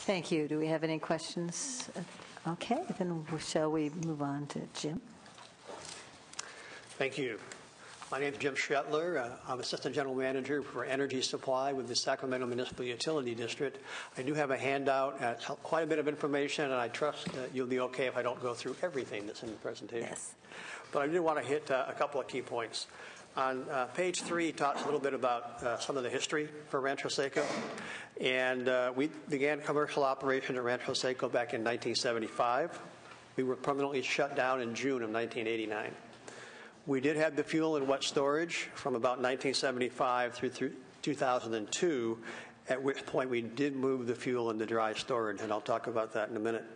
Thank you. Do we have any questions? Okay, then shall we move on to Jim? Thank you. My name is Jim Shetler. I'm Assistant General Manager for Energy Supply with the Sacramento Municipal Utility District. I do have a handout, quite a bit of information, and I trust you'll be okay if I don't go through everything that's in the presentation. Yes. But I did want to hit a couple of key points. On page 3, it talks a little bit about some of the history for Rancho Seco. And we began commercial operation at Rancho Seco back in 1975. We were permanently shut down in June of 1989. We did have the fuel in wet storage from about 1975 through 2002, at which point we did move the fuel into dry storage, and I'll talk about that in a minute.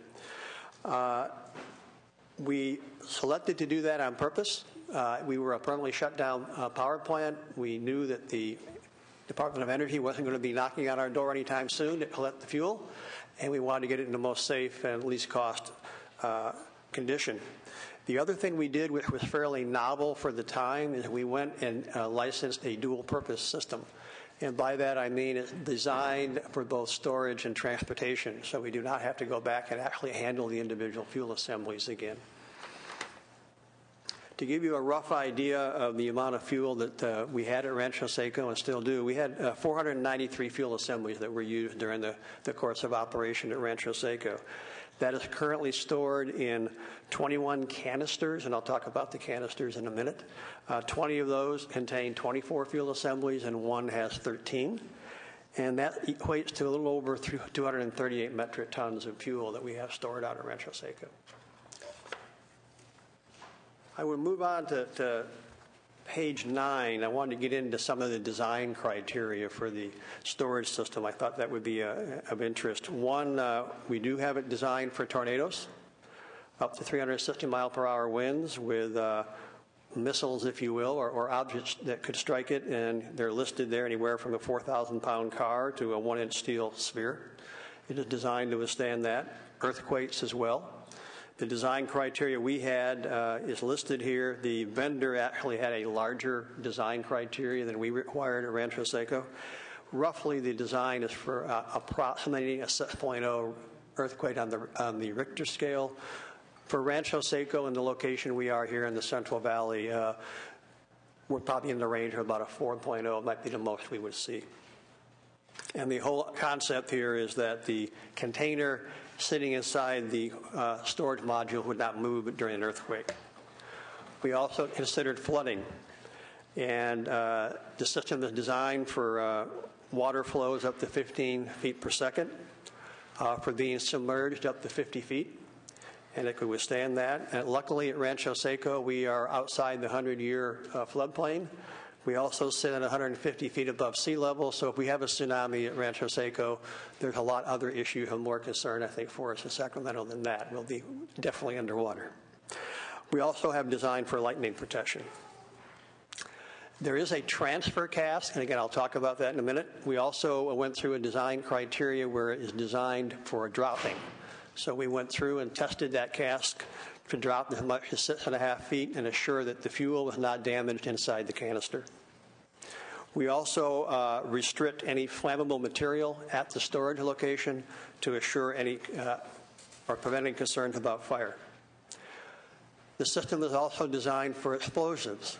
We selected to do that on purpose. We were a permanently shut down power plant. We knew that the Department of Energy wasn't going to be knocking on our door anytime soon to collect the fuel, and we wanted to get it in the most safe and least cost condition. The other thing we did, which was fairly novel for the time, is we went and licensed a dual-purpose system. And by that I mean it's designed for both storage and transportation, so we do not have to go back and actually handle the individual fuel assemblies again. To give you a rough idea of the amount of fuel that we had at Rancho Seco and still do, we had 493 fuel assemblies that were used during the course of operation at Rancho Seco. That is currently stored in 21 canisters, and I'll talk about the canisters in a minute. 20 of those contain 24 fuel assemblies, and one has 13. And that equates to a little over 238 metric tons of fuel that we have stored out at Rancho Seco. I will move on to page 9. I wanted to get into some of the design criteria for the storage system. I thought that would be of interest. One, we do have it designed for tornadoes, up to 360 mile per hour winds with missiles, if you will, or objects that could strike it, and they're listed there anywhere from a 4,000-pound car to a 1-inch steel sphere. It is designed to withstand that. Earthquakes as well. The design criteria we had is listed here. The vendor actually had a larger design criteria than we required at Rancho Seco. Roughly, the design is for approximating a 6.0 earthquake on the Richter scale. For Rancho Seco and the location we are here in the Central Valley, we're probably in the range of about a 4.0. It might be the most we would see. And the whole concept here is that the container sitting inside the storage module would not move during an earthquake. We also considered flooding. And the system is designed for water flows up to 15 feet per second, for being submerged up to 50 feet. And it could withstand that. And luckily at Rancho Seco, we are outside the 100-year floodplain. We also sit at 150 feet above sea level, so if we have a tsunami at Rancho Seco, there's a lot other issues of more concern, I think, for us in Sacramento than that. We'll be definitely underwater. We also have design for lightning protection. There is a transfer cask, and again, I'll talk about that in a minute. We also went through a design criteria where it is designed for dropping. So we went through and tested that cask to drop as much as 6.5 feet and assure that the fuel was not damaged inside the canister. We also restrict any flammable material at the storage location to assure any or preventing concerns about fire. The system is also designed for explosives.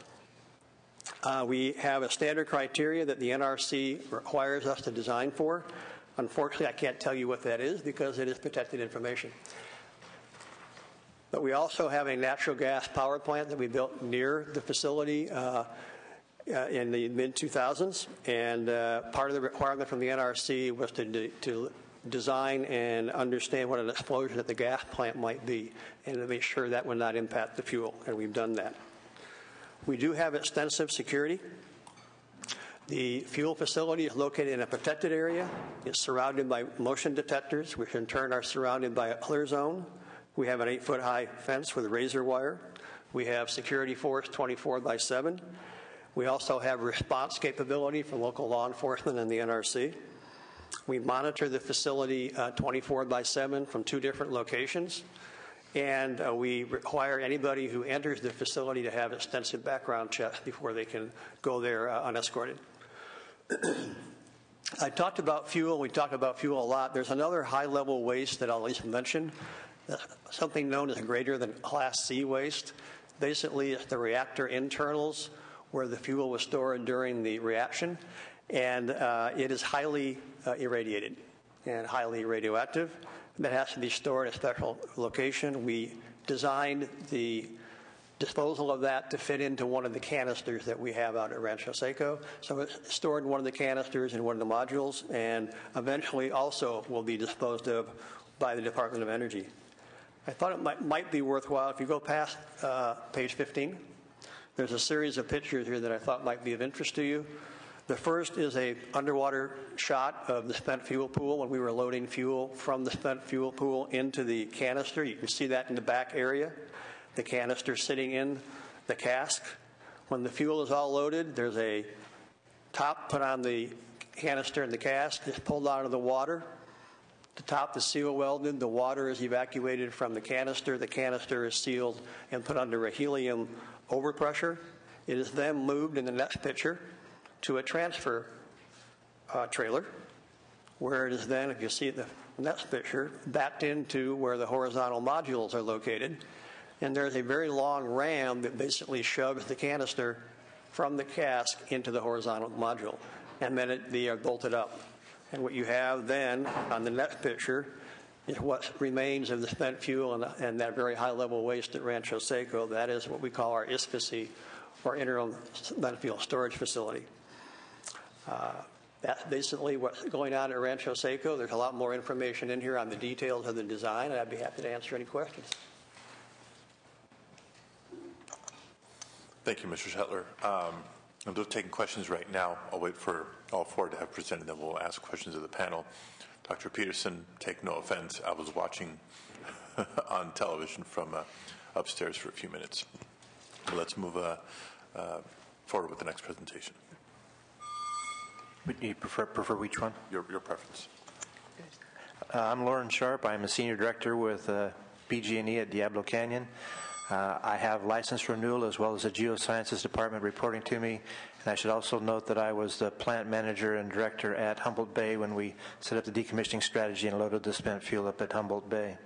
We have a standard criteria that the NRC requires us to design for. Unfortunately, I can't tell you what that is because it is protected information. But we also have a natural gas power plant that we built near the facility in the mid-2000s. And part of the requirement from the NRC was to design and understand what an explosion at the gas plant might be and to make sure that would not impact the fuel. And we've done that. We do have extensive security. The fuel facility is located in a protected area. It's surrounded by motion detectors, which in turn are surrounded by a clear zone. We have an 8-foot-high fence with razor wire. We have security force 24/7. We also have response capability from local law enforcement and the NRC. We monitor the facility 24/7 from 2 different locations. And we require anybody who enters the facility to have extensive background checks before they can go there unescorted. I talked about fuel. We talk about fuel a lot. There's another high-level waste that I'll at least mention, something known as greater than Class C waste. Basically, it's the reactor internals where the fuel was stored during the reaction, and it is highly irradiated and highly radioactive. That has to be stored in a special location. We designed the disposal of that to fit into one of the canisters that we have out at Rancho Seco. So it's stored in one of the canisters in one of the modules, and eventually also will be disposed of by the Department of Energy. I thought it might be worthwhile, if you go past page 15, there's a series of pictures here that I thought might be of interest to you. The first is a underwater shot of the spent fuel pool when we were loading fuel from the spent fuel pool into the canister. You can see that in the back area. The canister sitting in the cask. When the fuel is all loaded, there's a top put on the canister and the cask. It's pulled out of the water. The top is seal welded. The water is evacuated from the canister. The canister is sealed and put under a helium overpressure. It is then moved in the next picture to a transfer trailer, where it is then, if you see the next picture, backed into where the horizontal modules are located. And there's a very long ram that basically shoves the canister from the cask into the horizontal module. And then they are bolted up. And what you have then on the next picture is what remains of the spent fuel and that very high-level waste at Rancho Seco. That is what we call our ISFSI, or Interim Spent Fuel Storage Facility. That's basically what's going on at Rancho Seco. There's a lot more information in here on the details of the design, and I'd be happy to answer any questions. Thank you, Mr. Shetler. I'm just taking questions right now. I'll wait for all four to have presented, then we'll ask questions of the panel. Dr. Peterson, take no offense. I was watching on television from upstairs for a few minutes. But let's move forward with the next presentation. Would you prefer which one? Your preference. I'm Lauren Sharp. I'm a senior director with PG&E at Diablo Canyon. I have license renewal as well as the geosciences department reporting to me. And I should also note that I was the plant manager and director at Humboldt Bay when we set up the decommissioning strategy and loaded the spent fuel up at Humboldt Bay.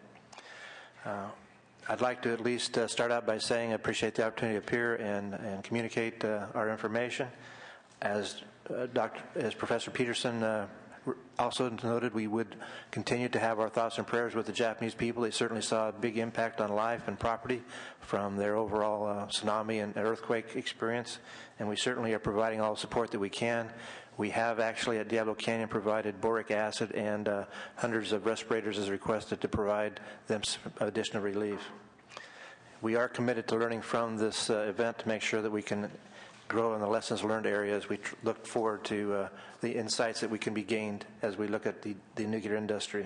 I'd like to at least start out by saying I appreciate the opportunity to appear and communicate our information. As Professor Peterson also noted, we would continue to have our thoughts and prayers with the Japanese people. They certainly saw a big impact on life and property from their overall tsunami and earthquake experience, and we certainly are providing all the support that we can. We have actually at Diablo Canyon provided boric acid and hundreds of respirators as requested to provide them some additional relief. We are committed to learning from this event to make sure that we can grow in the lessons learned areas. We look forward to the insights that we can be gained as we look at the nuclear industry.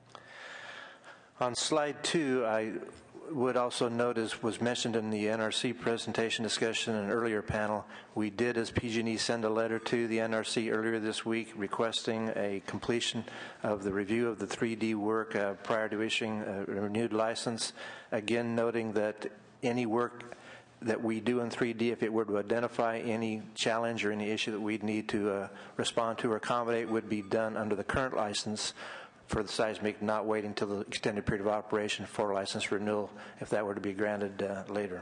On slide 2, I would also note, as was mentioned in the NRC presentation discussion in an earlier panel, we did, as PG&E, send a letter to the NRC earlier this week requesting a completion of the review of the 3D work prior to issuing a renewed license. Again, noting that any work that we do in 3D, if it were to identify any challenge or any issue that we'd need to respond to or accommodate, would be done under the current license for the seismic, not waiting until the extended period of operation for license renewal if that were to be granted later.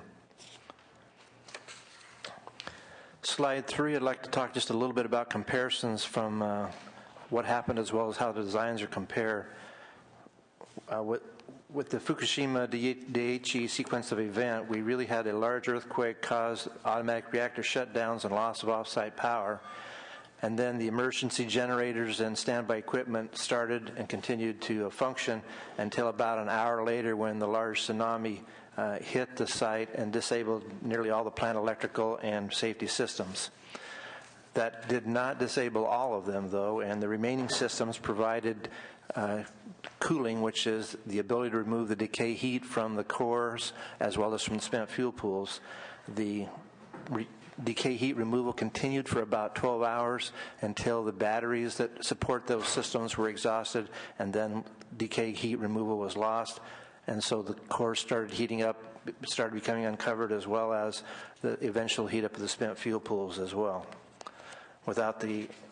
Slide 3, I'd like to talk just a little bit about comparisons from what happened as well as how the designs are compared. With the Fukushima Daiichi sequence of event, we really had a large earthquake cause automatic reactor shutdowns and loss of off-site power. And then the emergency generators and standby equipment started and continued to function until about an hour later when the large tsunami hit the site and disabled nearly all the plant electrical and safety systems. That did not disable all of them, though, and the remaining systems provided cooling, which is the ability to remove the decay heat from the cores as well as from the spent fuel pools. The decay heat removal continued for about 12 hours until the batteries that support those systems were exhausted, and then decay heat removal was lost. And so the cores started heating up, started becoming uncovered, as well as the eventual heat up of the spent fuel pools as well. Without the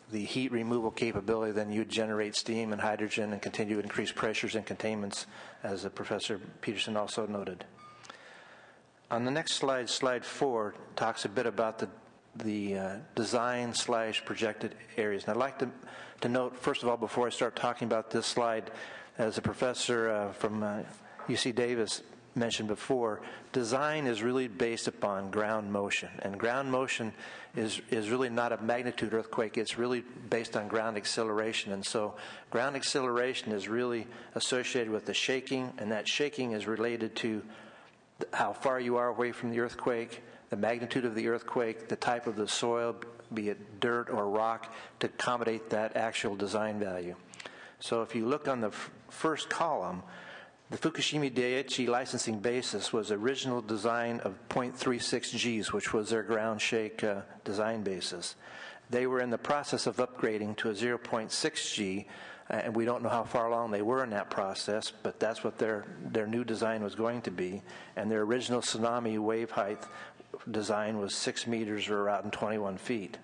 the heat removal capability, then you'd generate steam and hydrogen and continue to increase pressures and containments, as Professor Peterson also noted. On the next slide, slide 4, talks a bit about the design/projected areas. And I'd like to note, first of all, before I start talking about this slide, as a professor from UC Davis mentioned before, design is really based upon ground motion. And ground motion is really not a magnitude earthquake. It's really based on ground acceleration. And so ground acceleration is really associated with the shaking, and that shaking is related to how far you are away from the earthquake, the magnitude of the earthquake, the type of the soil, be it dirt or rock, to accommodate that actual design value. So if you look on the first column, the Fukushima Daiichi licensing basis was original design of 0.36 Gs, which was their ground shake design basis. They were in the process of upgrading to a 0.6 G, and we don't know how far along they were in that process, but that's what their new design was going to be. And their original tsunami wave height design was 6 meters, or around 21 feet.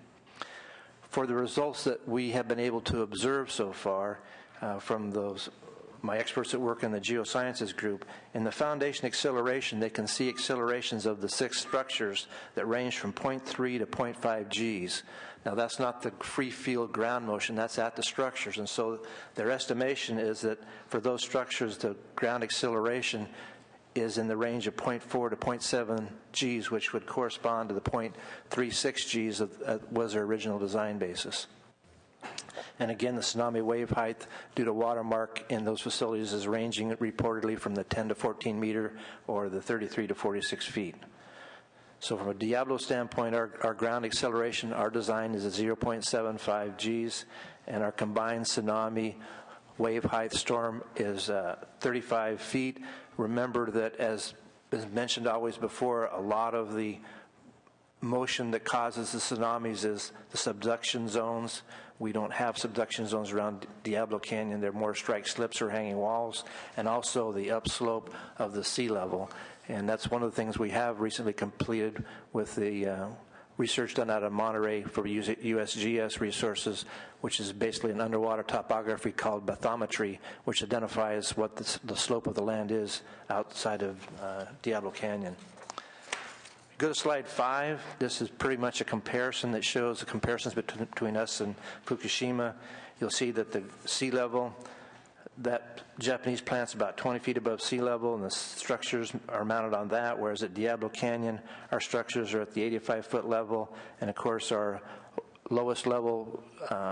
For the results that we have been able to observe so far from my experts that work in the geosciences group, in the foundation acceleration, they can see accelerations of the 6 structures that range from 0.3 to 0.5 Gs. Now, that's not the free field ground motion, that's at the structures. And so their estimation is that for those structures, the ground acceleration is in the range of 0.4 to 0.7 Gs, which would correspond to the 0.36 Gs was their original design basis. And again, the tsunami wave height due to watermark in those facilities is ranging reportedly from the 10 to 14 meter or the 33 to 46 feet. So from a Diablo standpoint, our ground acceleration, our design is at 0.75 Gs, and our combined tsunami wave height storm is 35 feet. Remember that, as mentioned always before, a lot of the motion that causes the tsunamis is the subduction zones. We don't have subduction zones around Diablo Canyon. They're more strike slips or hanging walls, and also the upslope of the sea level. And that's one of the things we have recently completed with the research done out of Monterey for USGS resources, which is basically an underwater topography called bathymetry, which identifies what the slope of the land is outside of Diablo Canyon. Go to slide 5. This is pretty much a comparison that shows the comparisons between us and Fukushima. You'll see that the sea level, that Japanese plant's about 20 feet above sea level, and the structures are mounted on that, whereas at Diablo Canyon, our structures are at the 85-foot level, and of course our lowest level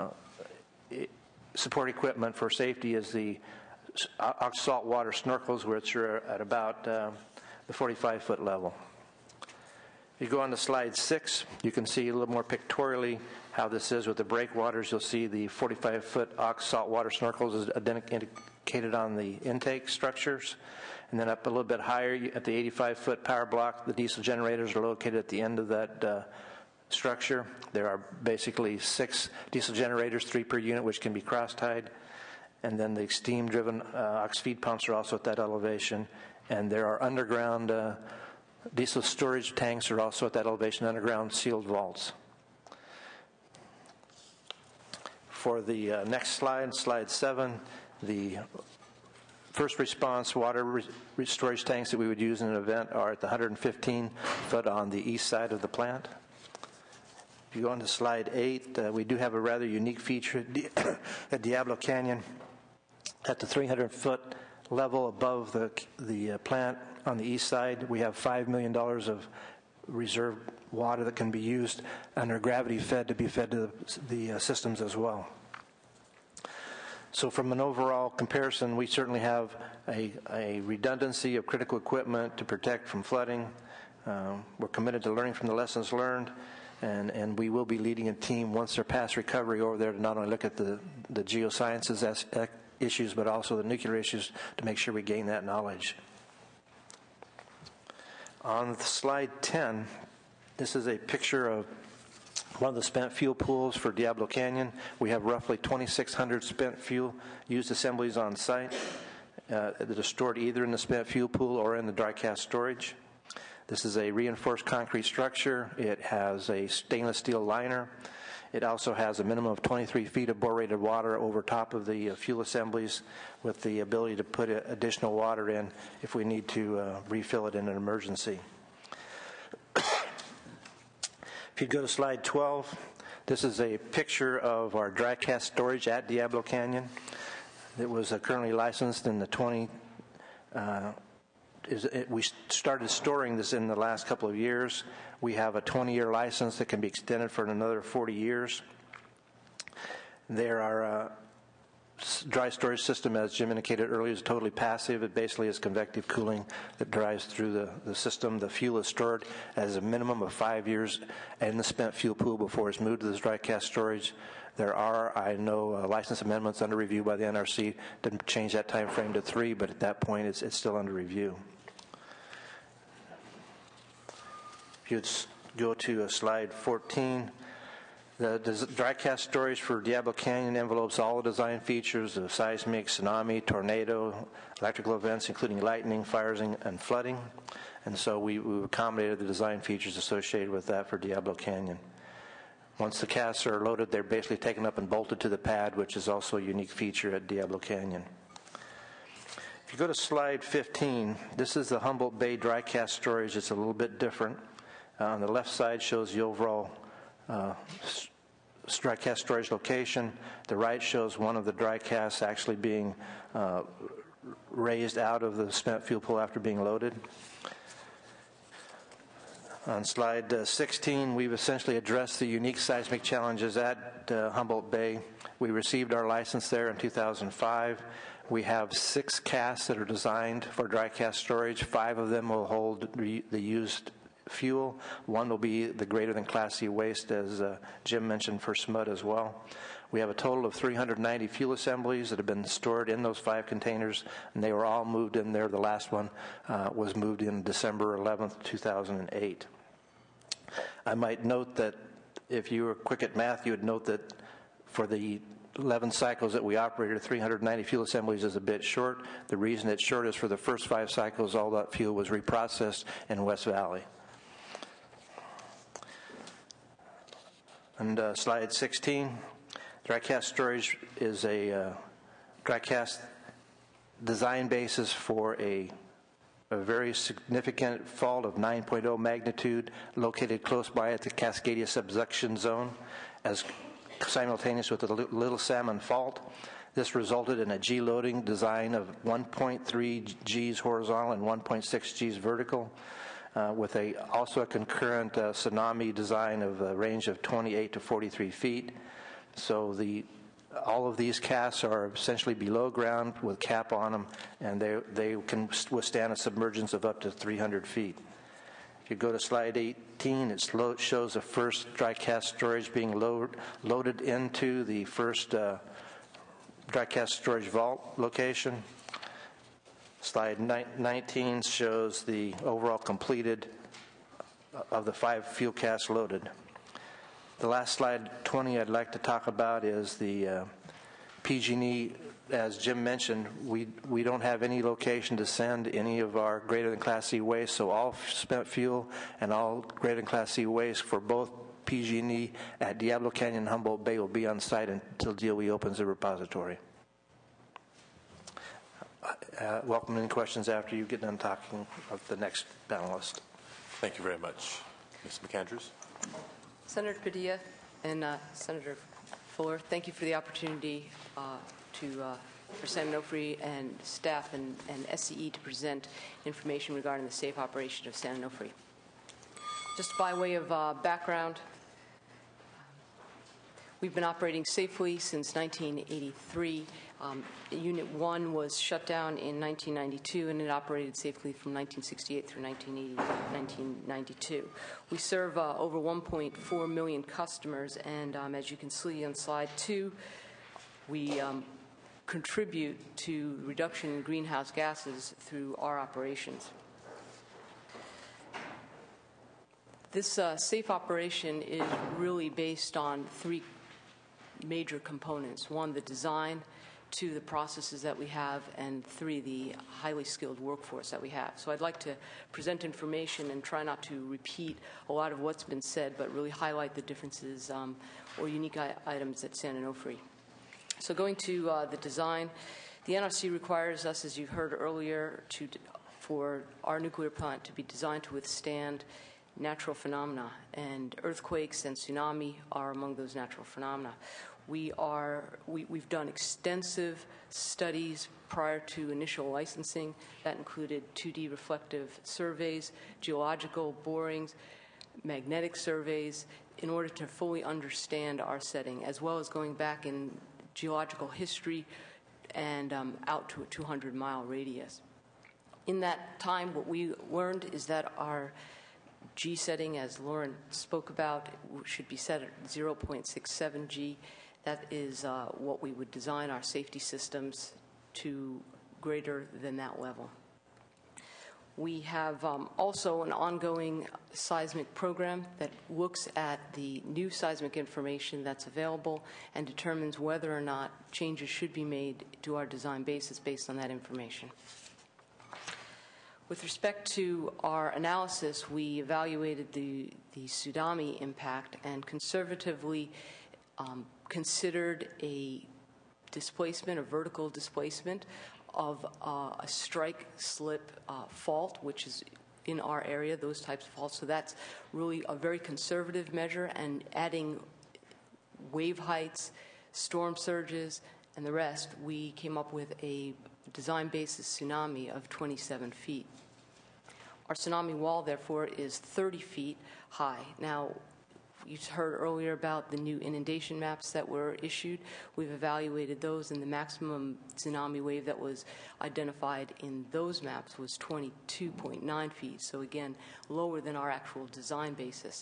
support equipment for safety is the saltwater snorkels, which are at about the 45-foot level. If you go on to slide 6, you can see a little more pictorially how this is with the breakwaters. You'll see the 45-foot saltwater snorkels is indicated on the intake structures. And then up a little bit higher at the 85-foot power block, the diesel generators are located at the end of that structure. There are basically 6 diesel generators, 3 per unit, which can be cross-tied. And then the steam-driven ox feed pumps are also at that elevation. And there are underground diesel storage tanks are also at that elevation, underground sealed vaults. For the next slide, slide 7, the first response water storage tanks that we would use in an event are at the 115 foot on the east side of the plant. If you go on to slide 8, we do have a rather unique feature at Diablo Canyon. At the 300-foot level above the plant on the east side, we have $5 million of reserve water that can be used under gravity fed to be fed to the systems as well. So from an overall comparison, we certainly have a redundancy of critical equipment to protect from flooding. We're committed to learning from the lessons learned, and we will be leading a team once they're past recovery over there to not only look at the geosciences issues, but also the nuclear issues to make sure we gain that knowledge. On slide 10, this is a picture of one of the spent fuel pools for Diablo Canyon. We have roughly 2,600 spent fuel used assemblies on site that are stored either in the spent fuel pool or in the dry cast storage. This is a reinforced concrete structure. It has a stainless steel liner. It also has a minimum of 23 feet of borated water over top of the fuel assemblies, with the ability to put additional water in if we need to refill it in an emergency. If you go to slide 12, this is a picture of our dry cask storage at Diablo Canyon. It was currently licensed in the we started storing this in the last couple of years. We have a 20-year license that can be extended for another 40 years. There are dry storage system, as Jim indicated earlier, is totally passive. It basically is convective cooling that drives through the system. The fuel is stored as a minimum of 5 years in the spent fuel pool before it's moved to this dry cask storage. There are, I know, license amendments under review by the NRC to change that time frame to 3, but at that point it's still under review. If you'd go to slide 14, the dry cask storage for Diablo Canyon envelopes all the design features of seismic, tsunami, tornado, electrical events, including lightning, fires, and flooding. And so we've accommodated the design features associated with that for Diablo Canyon. Once the casks are loaded, they're basically taken up and bolted to the pad, which is also a unique feature at Diablo Canyon. If you go to slide 15, this is the Humboldt Bay dry cask storage. It's a little bit different. On the left side shows the overall dry cask storage location. The right shows one of the dry casks actually being raised out of the spent fuel pool after being loaded. On slide 16, we've essentially addressed the unique seismic challenges at Humboldt Bay. We received our license there in 2005. We have 6 casks that are designed for dry cask storage. 5 of them will hold the used fuel. 1 will be the greater than Class C waste, as Jim mentioned, for SMUD as well. We have a total of 390 fuel assemblies that have been stored in those 5 containers, and they were all moved in there. The last one was moved in December 11th, 2008. I might note that if you were quick at math, you would note that for the 11 cycles that we operated, 390 fuel assemblies is a bit short. The reason it's short is for the first 5 cycles, all that fuel was reprocessed in West Valley. And slide 16, dry cask storage is a dry cask design basis for a very significant fault of 9.0 magnitude located close by at the Cascadia subduction zone, as simultaneous with the Little Salmon fault. This resulted in a G loading design of 1.3 Gs horizontal and 1.6 Gs vertical, with also a concurrent tsunami design of a range of 28 to 43 feet. So all of these casks are essentially below ground with cap on them, and they can withstand a submergence of up to 300 feet. If you go to slide 18, it shows the first dry cask storage being loaded into the first dry cask storage vault location. Slide 19 shows the overall completed of the 5 fuel casks loaded. The last slide, 20, I'd like to talk about is the PG&E. As Jim mentioned, we don't have any location to send any of our greater than Class C waste, so all spent fuel and all greater than Class C waste for both PG&E at Diablo Canyon and Humboldt Bay will be on site until DOE opens the repository. Welcome any questions after you get done talking of the next panelist. Thank you very much. Ms. McAndrews. Senator Padilla and Senator Fuller, thank you for the opportunity for San Onofre and staff and SCE to present information regarding the safe operation of San Onofre. Just by way of background, we've been operating safely since 1983. Unit 1 was shut down in 1992, and it operated safely from 1968 through 1992. We serve over 1.4 million customers, and as you can see on slide 2, we contribute to reduction in greenhouse gases through our operations. This safe operation is really based on 3 major components. 1, the design. 2, the processes that we have, and 3, the highly skilled workforce that we have. So I'd like to present information and try not to repeat a lot of what's been said, but really highlight the differences or unique items at San Onofre. So going to the design, the NRC requires us, as you heard earlier, for our nuclear plant to be designed to withstand natural phenomena, and earthquakes and tsunami are among those natural phenomena. We've done extensive studies prior to initial licensing. That included 2D reflective surveys, geological borings, magnetic surveys, in order to fully understand our setting, as well as going back in geological history and out to a 200-mile radius. In that time, what we learned is that our G setting, as Lauren spoke about, should be set at 0.67 G. That is what we would design our safety systems to greater than that level. We have also an ongoing seismic program that looks at the new seismic information that's available and determines whether or not changes should be made to our design basis based on that information. With respect to our analysis, we evaluated the tsunami impact and conservatively considered a displacement, a vertical displacement of a strike slip fault, which is in our area, those types of faults. So that's really a very conservative measure, and adding wave heights, storm surges, and the rest, we came up with a design basis tsunami of 27 feet. Our tsunami wall, therefore, is 30 feet high. Now, you heard earlier about the new inundation maps that were issued. We've evaluated those, and the maximum tsunami wave that was identified in those maps was 22.9 feet. So again, lower than our actual design basis.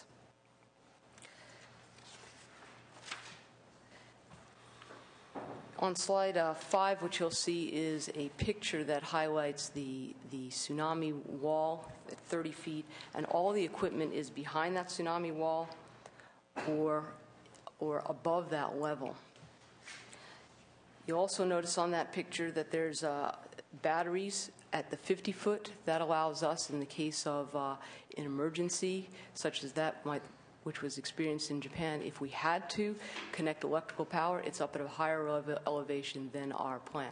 On slide 5, what you'll see is a picture that highlights the tsunami wall at 30 feet, and all the equipment is behind that tsunami wall or above that level. You'll also notice on that picture that there's batteries at the 50-foot. That allows us, in the case of an emergency, such as that which was experienced in Japan, if we had to connect electrical power, it's up at a higher elevation than our plant.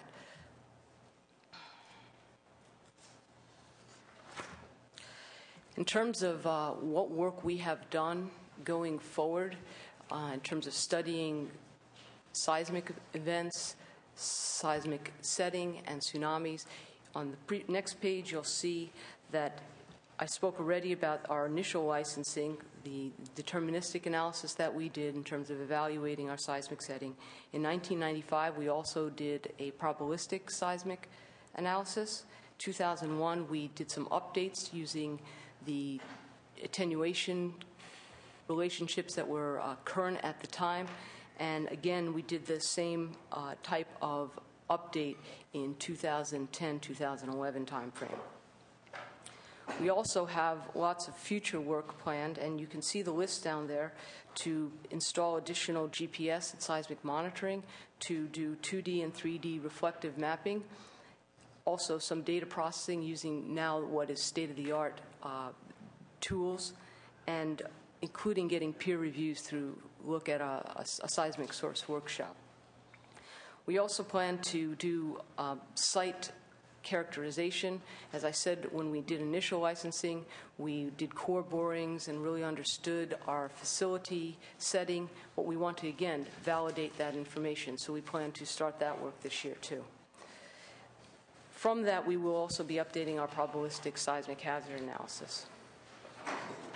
In terms of what work we have done going forward, in terms of studying seismic events, seismic setting, and tsunamis, on the next page you'll see that I spoke already about our initial licensing, the deterministic analysis that we did in terms of evaluating our seismic setting. In 1995, we also did a probabilistic seismic analysis. 2001, we did some updates using the attenuation relationships that were current at the time. And again, we did the same type of update in 2010-2011 timeframe. We also have lots of future work planned, and you can see the list down there to install additional GPS and seismic monitoring, to do 2D and 3D reflective mapping, also some data processing using now what is state-of-the-art tools, and including getting peer reviews through look at a seismic source workshop. We also plan to do site characterization. As I said, when we did initial licensing, we did core borings and really understood our facility setting. But we want to, again, validate that information. So we plan to start that work this year, too. From that, we will also be updating our probabilistic seismic hazard analysis. I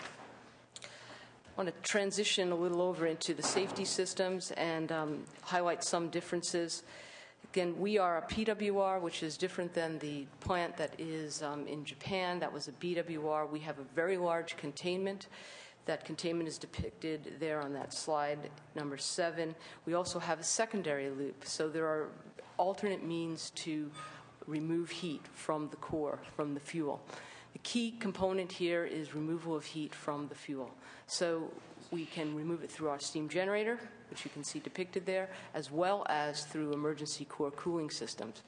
want to transition a little over into the safety systems and highlight some differences. Again, we are a PWR, which is different than the plant that is in Japan. That was a BWR. We have a very large containment. That containment is depicted there on that slide, number 7. We also have a secondary loop. So there are alternate means to remove heat from the core, from the fuel. The key component here is removal of heat from the fuel. So we can remove it through our steam generator, which you can see depicted there, as well as through emergency core cooling systems.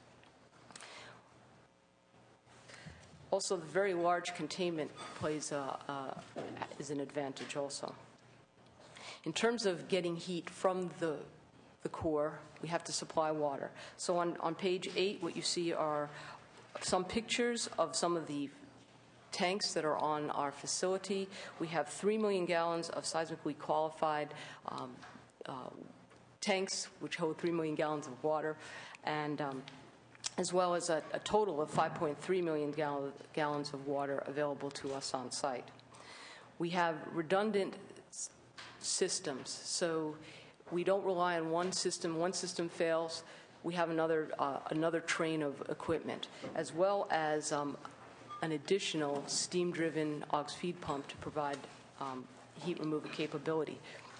Also, the very large containment is an advantage also. In terms of getting heat from the core, we have to supply water. So on page 8, what you see are some pictures of some of the tanks that are on our facility. We have 3 million gallons of seismically qualified tanks, which hold 3 million gallons of water, and as well as a total of 5.3 million gallons of water available to us on site. We have redundant systems, so we don't rely on one system. One system fails, we have another train of equipment, as well as an additional steam-driven aux feed pump to provide heat removal capability.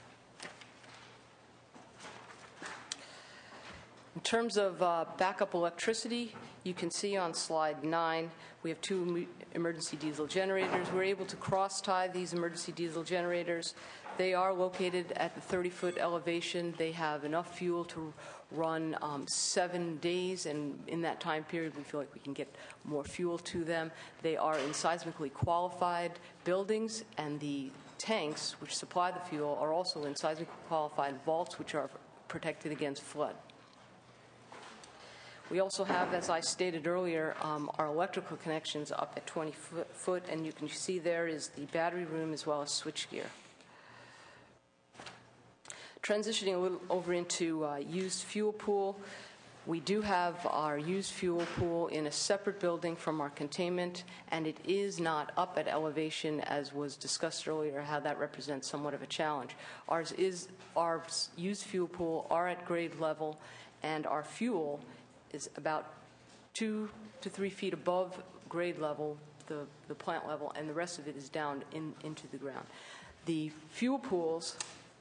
In terms of backup electricity, you can see on slide 9, we have 2 emergency diesel generators. We're able to cross-tie these emergency diesel generators. They are located at the 30-foot elevation. They have enough fuel to run 7 days, and in that time period, we feel like we can get more fuel to them. They are in seismically qualified buildings, and the tanks, which supply the fuel, are also in seismically qualified vaults, which are protected against flood. We also have, as I stated earlier, our electrical connections up at 20 foot, and you can see there is the battery room as well as switchgear. Transitioning a little over into used fuel pool, we do have our used fuel pool in a separate building from our containment, and it is not up at elevation, as was discussed earlier, how that represents somewhat of a challenge. Our used fuel pool are at grade level, and our fuel is about 2 to 3 feet above grade level, the plant level, and the rest of it is down into the ground. The fuel pools,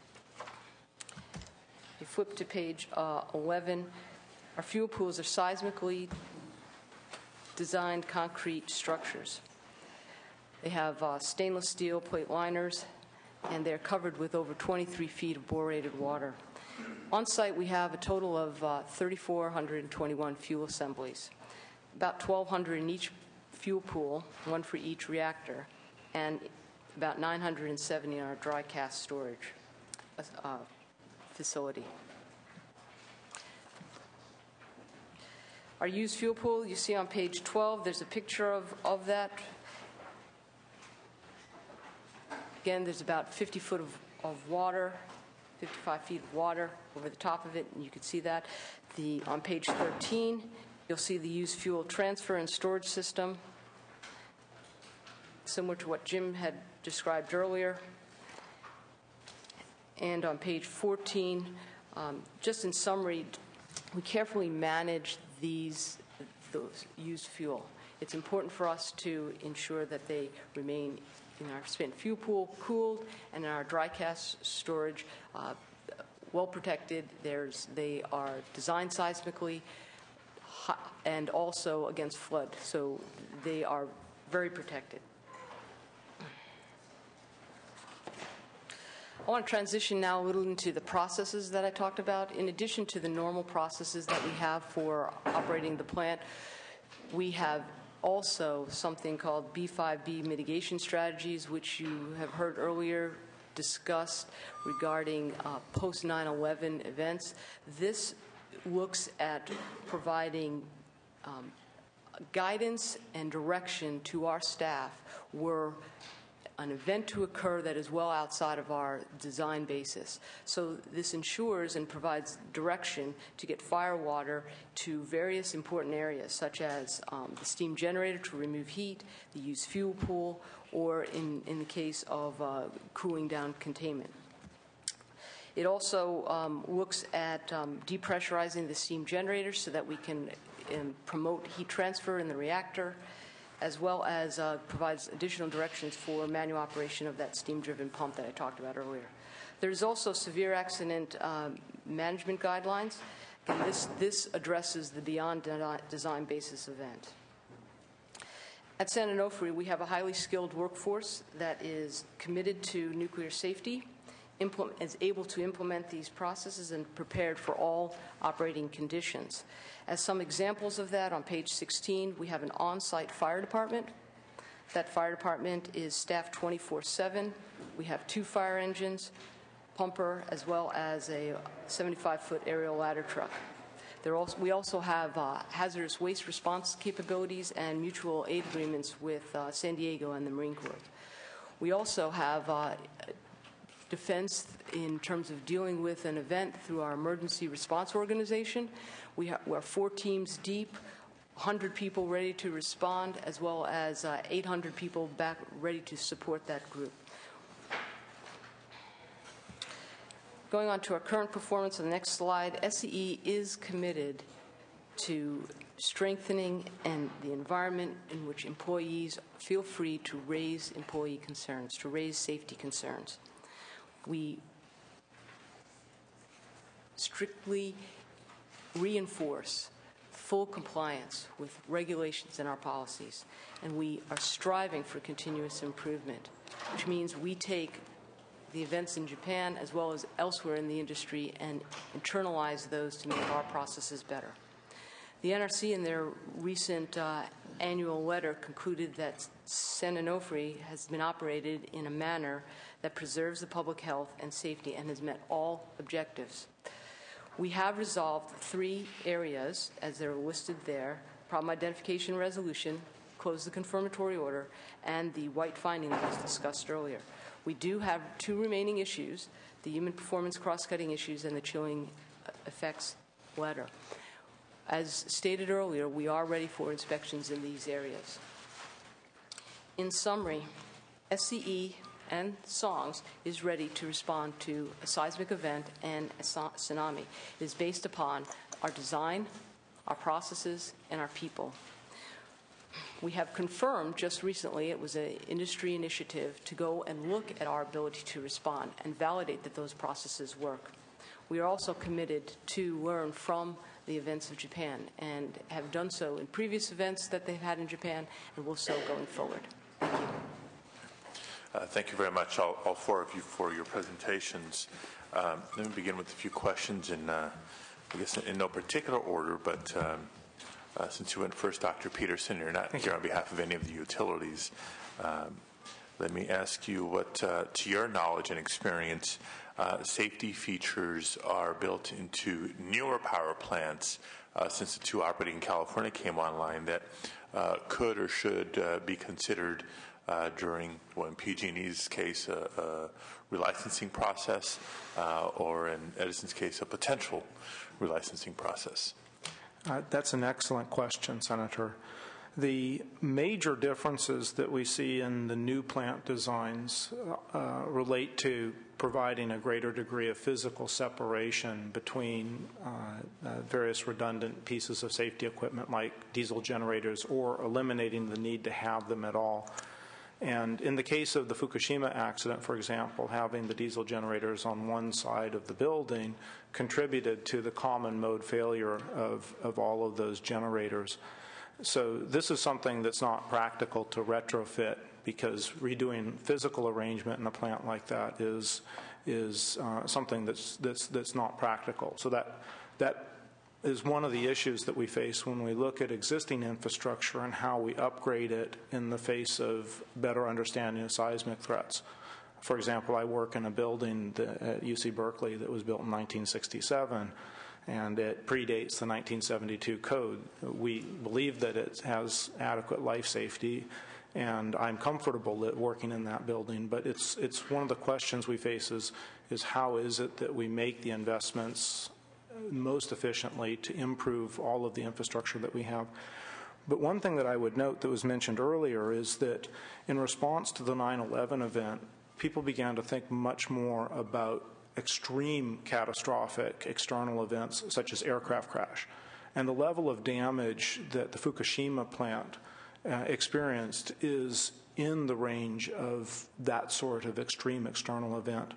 you flip to page 11, our fuel pools are seismically designed concrete structures. They have stainless steel plate liners, and they're covered with over 23 feet of borated water. On site, we have a total of 3,421 fuel assemblies, about 1,200 in each fuel pool, one for each reactor, and about 970 in our dry cast storage facility. Our used fuel pool, you see on page 12, there's a picture of that. Again, there's about 50 foot of water, 55 feet of water over the top of it, and you can see that. On page 13, you'll see the used fuel transfer and storage system, similar to what Jim had described earlier. And on page 14, just in summary, we carefully manage those used fuel. It's important for us to ensure that they remain in our spent fuel pool cooled, and in our dry cast storage well protected. They are designed seismically and also against flood, so they are very protected. I want to transition now a little into the processes that I talked about. In addition to the normal processes that we have for operating the plant, we have also something called B5B mitigation strategies, which you have heard earlier discussed regarding post 9/11 events. This looks at providing guidance and direction to our staff were an event to occur that is well outside of our design basis. So this ensures and provides direction to get fire water to various important areas, such as the steam generator to remove heat, the used fuel pool, or in the case of cooling down containment. It also looks at depressurizing the steam generator so that we can promote heat transfer in the reactor, as well as provides additional directions for manual operation of that steam-driven pump that I talked about earlier. There's also severe accident management guidelines, and this addresses the beyond design basis event. At San Onofre, we have a highly skilled workforce that is committed to nuclear safety, is able to implement these processes and prepared for all operating conditions. As some examples of that, on page 16, we have an on-site fire department. That fire department is staffed 24/7. We have 2 fire engines, pumper, as well as a 75-foot aerial ladder truck. We also have hazardous waste response capabilities and mutual aid agreements with San Diego and the Marine Corps. We also have defense in terms of dealing with an event through our emergency response organization. We're 4 teams deep, 100 people ready to respond, as well as 800 people back ready to support that group. Going on to our current performance on the next slide, SCE is committed to strengthening the environment in which employees feel free to raise employee concerns, to raise safety concerns. We strictly reinforce full compliance with regulations and our policies, and we are striving for continuous improvement, which means we take the events in Japan as well as elsewhere in the industry and internalize those to make our processes better. The NRC, in their recent annual letter, concluded that Sen Onofre has been operated in a manner that preserves the public health and safety and has met all objectives. We have resolved 3 areas, as they're listed there: problem identification resolution, close the confirmatory order, and the white finding that was discussed earlier. We do have 2 remaining issues: the human performance cross-cutting issues and the chilling effects letter. As stated earlier, we are ready for inspections in these areas. In summary, SCE and SONGS is ready to respond to a seismic event and a tsunami. It is based upon our design, our processes, and our people. We have confirmed just recently, it was an industry initiative, to go and look at our ability to respond and validate that those processes work. We are also committed to learn from the events of Japan and have done so in previous events that they've had in Japan and will so going forward. Thank you. Thank you very much, all 4 of you, for your presentations. Let me begin with a few questions I guess in no particular order, but since you went first, Dr. Peterson, you're not here on behalf of any of the utilities. Let me ask you what, to your knowledge and experience, safety features are built into newer power plants since the 2 operating in California came online that could or should be considered during, in PG&E's case, a relicensing process, or in Edison's case, a potential relicensing process? That's an excellent question, Senator. The major differences that we see in the new plant designs relate to providing a greater degree of physical separation between various redundant pieces of safety equipment like diesel generators, or eliminating the need to have them at all. And in the case of the Fukushima accident, for example, having the diesel generators on one side of the building contributed to the common mode failure of all of those generators. So this is something that's not practical to retrofit, because redoing physical arrangement in a plant like that is something that's not practical. So that is one of the issues that we face when we look at existing infrastructure and how we upgrade it in the face of better understanding of seismic threats. For example, I work in a building at UC Berkeley that was built in 1967, and it predates the 1972 code. We believe that it has adequate life safety, and I'm comfortable working in that building. But it's one of the questions we face is how is it that we make the investments most efficiently to improve all of the infrastructure that we have. But one thing that I would note that was mentioned earlier is that in response to the 9/11 event, people began to think much more about extreme catastrophic external events such as aircraft crash. And the level of damage that the Fukushima plant experienced is in the range of that sort of extreme external event.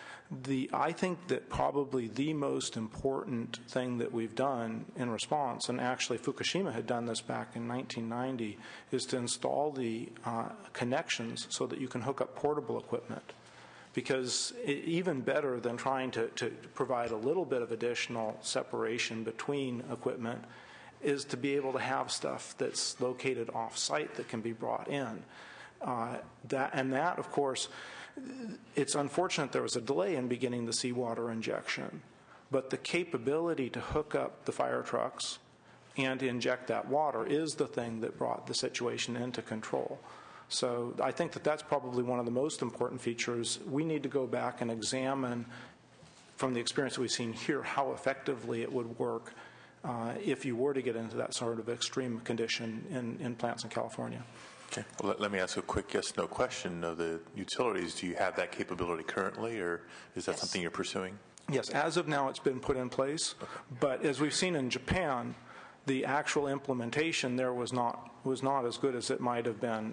I think that probably the most important thing that we've done in response, and actually Fukushima had done this back in 1990, is to install the connections so that you can hook up portable equipment. because even better than trying to provide a little bit of additional separation between equipment is to be able to have stuff that's located off-site that can be brought in. That, of course, it's unfortunate there was a delay in beginning the seawater injection, but the capability to hook up the fire trucks and to inject that water is the thing that brought the situation into control. So I think that that's probably one of the most important features. We need to go back and examine, from the experience that we've seen here, how effectively it would work if you were to get into that sort of extreme condition in plants in California. Okay. Well, let me ask a quick yes/no question. Of the utilities, do you have that capability currently, or is that something you're pursuing? Yes, as of now it's been put in place, but as we've seen in Japan, the actual implementation there was not as good as it might have been.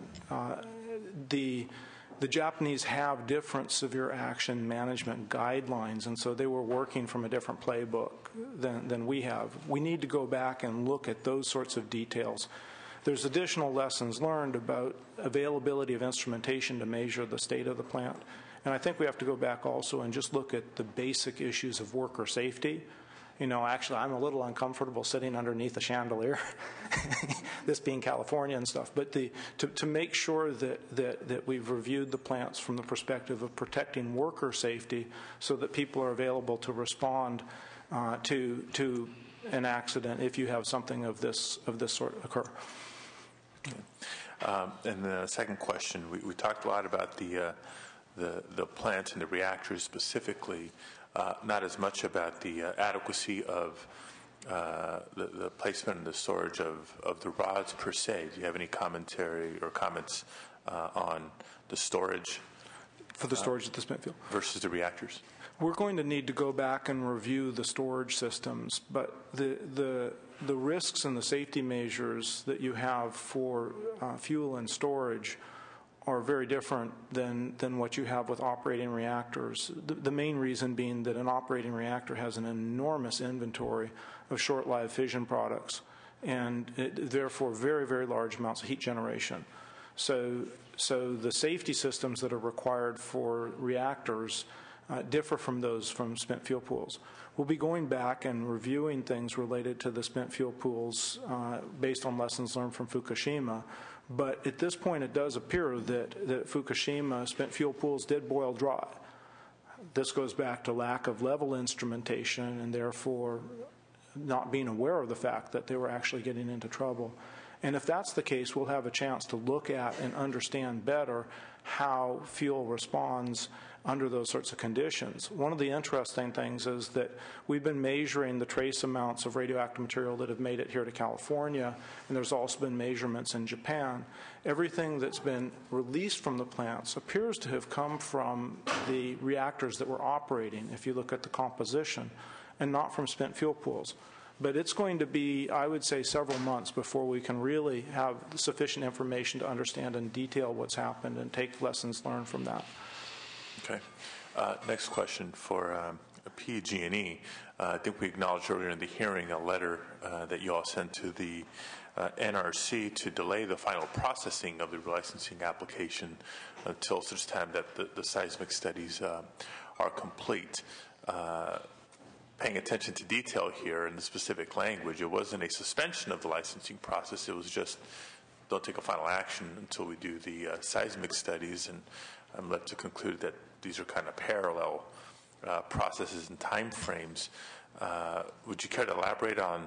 The Japanese have different severe action management guidelines, and so they were working from a different playbook than we have. We need to go back and look at those sorts of details. There's additional lessons learned about availability of instrumentation to measure the state of the plant. And I think we have to go back also and just look at the basic issues of worker safety. You know, actually, I'm a little uncomfortable sitting underneath a chandelier, this being California and stuff. But to make sure that we've reviewed the plants from the perspective of protecting worker safety so that people are available to respond to an accident if you have something of this sort occur. And the second question, we talked a lot about the plants and the reactors specifically, not as much about the adequacy of the placement and the storage of the rods per se. Do you have any commentary or comments on the storage? For the storage at the spent fuel? Versus the reactors? We're going to need to go back and review the storage systems, but the risks and the safety measures that you have for fuel and storage are very different than what you have with operating reactors. The main reason being that an operating reactor has an enormous inventory of short-lived fission products and therefore very, very large amounts of heat generation. So the safety systems that are required for reactors differ from those from spent fuel pools. We'll be going back and reviewing things related to the spent fuel pools based on lessons learned from Fukushima. But at this point, it does appear that Fukushima spent fuel pools did boil dry. This goes back to lack of level instrumentation and therefore not being aware of the fact that they were actually getting into trouble. And if that's the case, we'll have a chance to look at and understand better how fuel responds under those sorts of conditions. One of the interesting things is that we've been measuring the trace amounts of radioactive material that have made it here to California, and there's also been measurements in Japan. Everything that's been released from the plants appears to have come from the reactors that were operating, if you look at the composition, and not from spent fuel pools. But it's going to be, I would say, several months before we can really have sufficient information to understand in detail what's happened and take lessons learned from that. Okay. Next question for PG&E. I think we acknowledged earlier in the hearing a letter that you all sent to the NRC to delay the final processing of the relicensing application until such time that the seismic studies are complete. Paying attention to detail here in the specific language, it wasn't a suspension of the licensing process. It was just don't take a final action until we do the seismic studies, and I'm led to conclude that these are kind of parallel processes and time frames. Would you care to elaborate on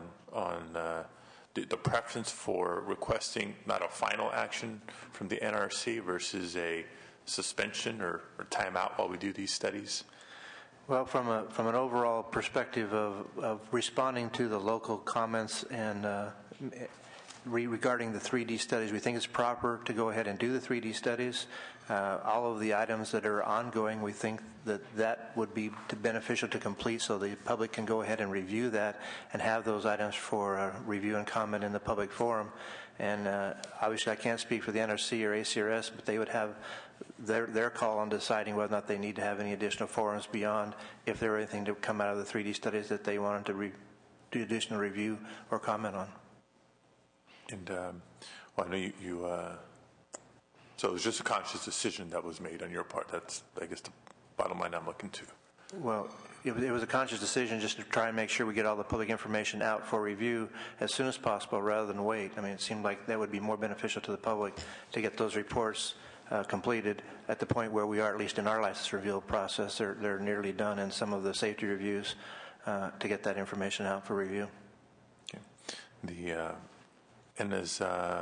the preference for requesting not a final action from the NRC versus a suspension or timeout while we do these studies? Well, from an overall perspective of responding to the local comments and regarding the 3D studies, we think it's proper to go ahead and do the 3D studies. All of the items that are ongoing, we think that would be beneficial to complete so the public can go ahead and review that and have those items for review and comment in the public forum. And obviously I can't speak for the NRC or ACRS, but they would have their call on deciding whether or not they need to have any additional forums beyond if there were anything to come out of the 3D studies that they wanted to do additional review or comment on. And well, I know you so it was just a conscious decision that was made on your part. That's, I guess, bottom line I'm looking to. Well, it was a conscious decision just to try and make sure we get all the public information out for review as soon as possible rather than wait. I mean, it seemed like that would be more beneficial to the public to get those reports completed at the point where we are, at least in our license review process. They're nearly done in some of the safety reviews to get that information out for review. Okay. And as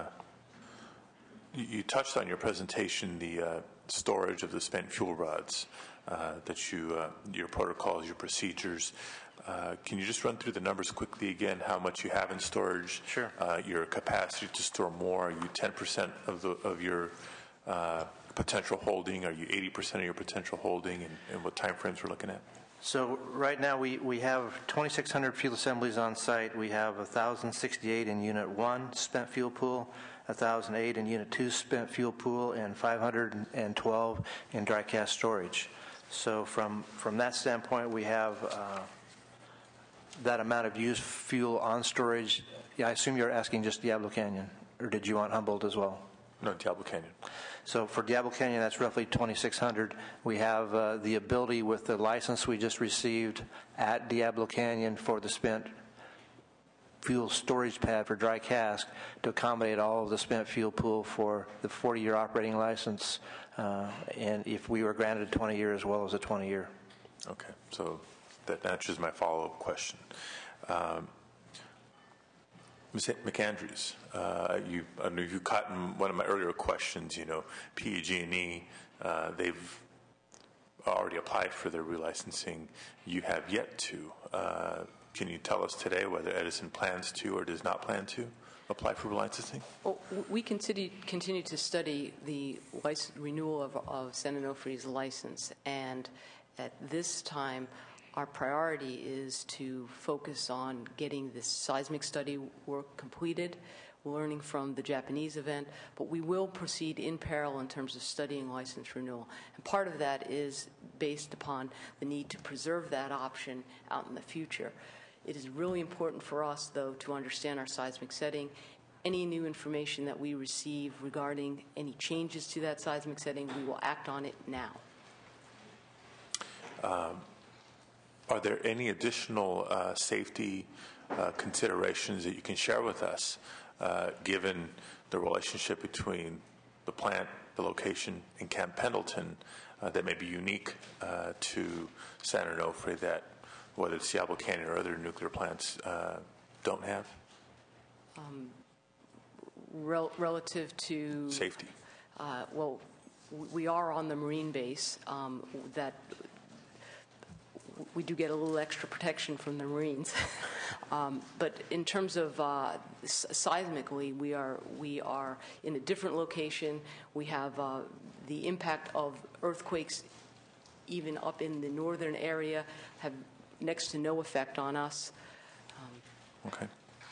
you touched on your presentation, the storage of the spent fuel rods, that your protocols, your procedures. Can you just run through the numbers quickly again? How much you have in storage? Sure. Your capacity to store more? Are you 10% of your potential holding? Are you 80% of your potential holding? And what time frames we're looking at? So right now we have 2,600 fuel assemblies on site. We have 1,068 in Unit 1 spent fuel pool, 1,008 in Unit 2 spent fuel pool, and 512 in dry cask storage. So from that standpoint, we have that amount of used fuel on storage. Yeah, I assume you're asking just Diablo Canyon, or did you want Humboldt as well? No, Diablo Canyon. So for Diablo Canyon, that's roughly 2,600. We have the ability with the license we just received at Diablo Canyon for the spent fuel storage pad for dry cask to accommodate all of the spent fuel pool for the 40-year operating license, and if we were granted a 20-year as well as a 20-year. Okay, so that answers my follow-up question. Ms. McAndrews, I don't know if you caught in one of my earlier questions, PG&E, they've already applied for their relicensing. You have yet to. Can you tell us today whether Edison plans to or does not plan to apply for relicensing? Well, we continue to study the renewal of San Onofre's license, and at this time, our priority is to focus on getting this seismic study work completed, learning from the Japanese event, but we will proceed in parallel in terms of studying license renewal. And part of that is based upon the need to preserve that option out in the future. It is really important for us, though, to understand our seismic setting. Any new information that we receive regarding any changes to that seismic setting, we will act on it now. Are there any additional safety considerations that you can share with us, given the relationship between the plant, the location, and Camp Pendleton that may be unique to San Onofre that, whether it's Diablo Canyon or other nuclear plants, don't have? Relative to safety. Well, we are on the Marine base. That we do get a little extra protection from the Marines, but in terms of seismically, we are in a different location. We have the impact of earthquakes, even up in the northern area, have next to no effect on us. Okay.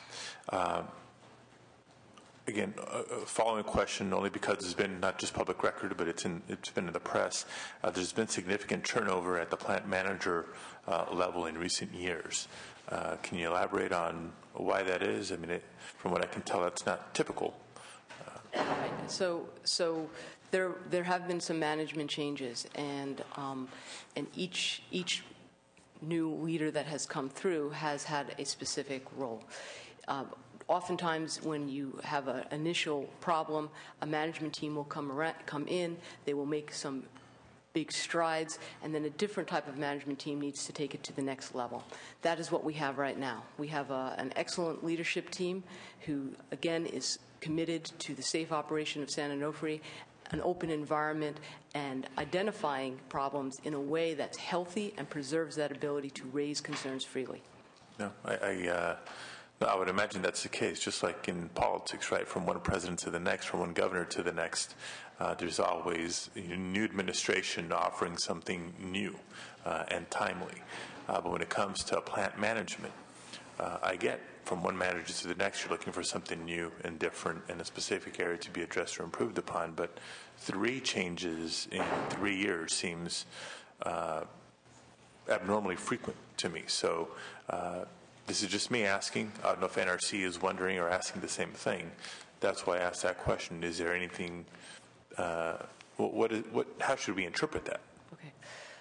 Again, following question, only because it's been not just public record, but it's been in the press. There's been significant turnover at the plant manager level in recent years. Can you elaborate on why that is? I mean, from what I can tell, that's not typical. Right. So there have been some management changes, and each new leader that has come through has had a specific role. Oftentimes, when you have an initial problem, a management team will come in, they will make some big strides, and then a different type of management team needs to take it to the next level. That is what we have right now. We have an excellent leadership team who, again, is committed to the safe operation of San Onofre, an open environment, and identifying problems in a way that's healthy and preserves that ability to raise concerns freely. No, I would imagine that's the case, just like in politics, right? From one president to the next, from one governor to the next, there's always a new administration offering something new and timely. But when it comes to plant management, I get from one manager to the next, you're looking for something new and different in a specific area to be addressed or improved upon. But 3 changes in 3 years seems abnormally frequent to me. So this is just me asking. I don't know if NRC is wondering or asking the same thing. That's why I asked that question. Is there anything? How should we interpret that? Okay.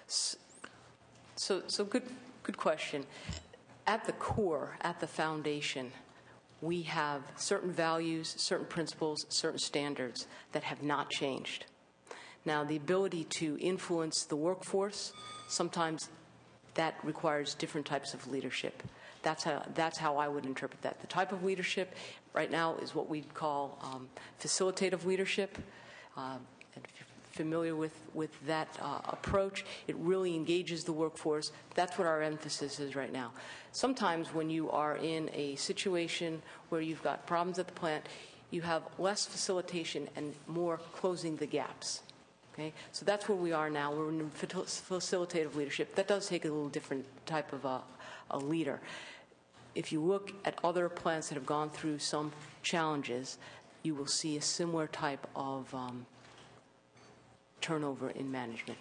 So good question. At the core, at the foundation, we have certain values, certain principles, certain standards that have not changed. Now, the ability to influence the workforce, sometimes that requires different types of leadership. That's how I would interpret that. The type of leadership right now is what we'd call facilitative leadership. And if you're familiar with that approach, it really engages the workforce. That's what our emphasis is right now. Sometimes when you are in a situation where you've got problems at the plant, you have less facilitation and more closing the gaps. Okay? So that's where we are now. We're in facilitative leadership. That does take a little different type of a leader. If you look at other plants that have gone through some challenges, you will see a similar type of turnover in management.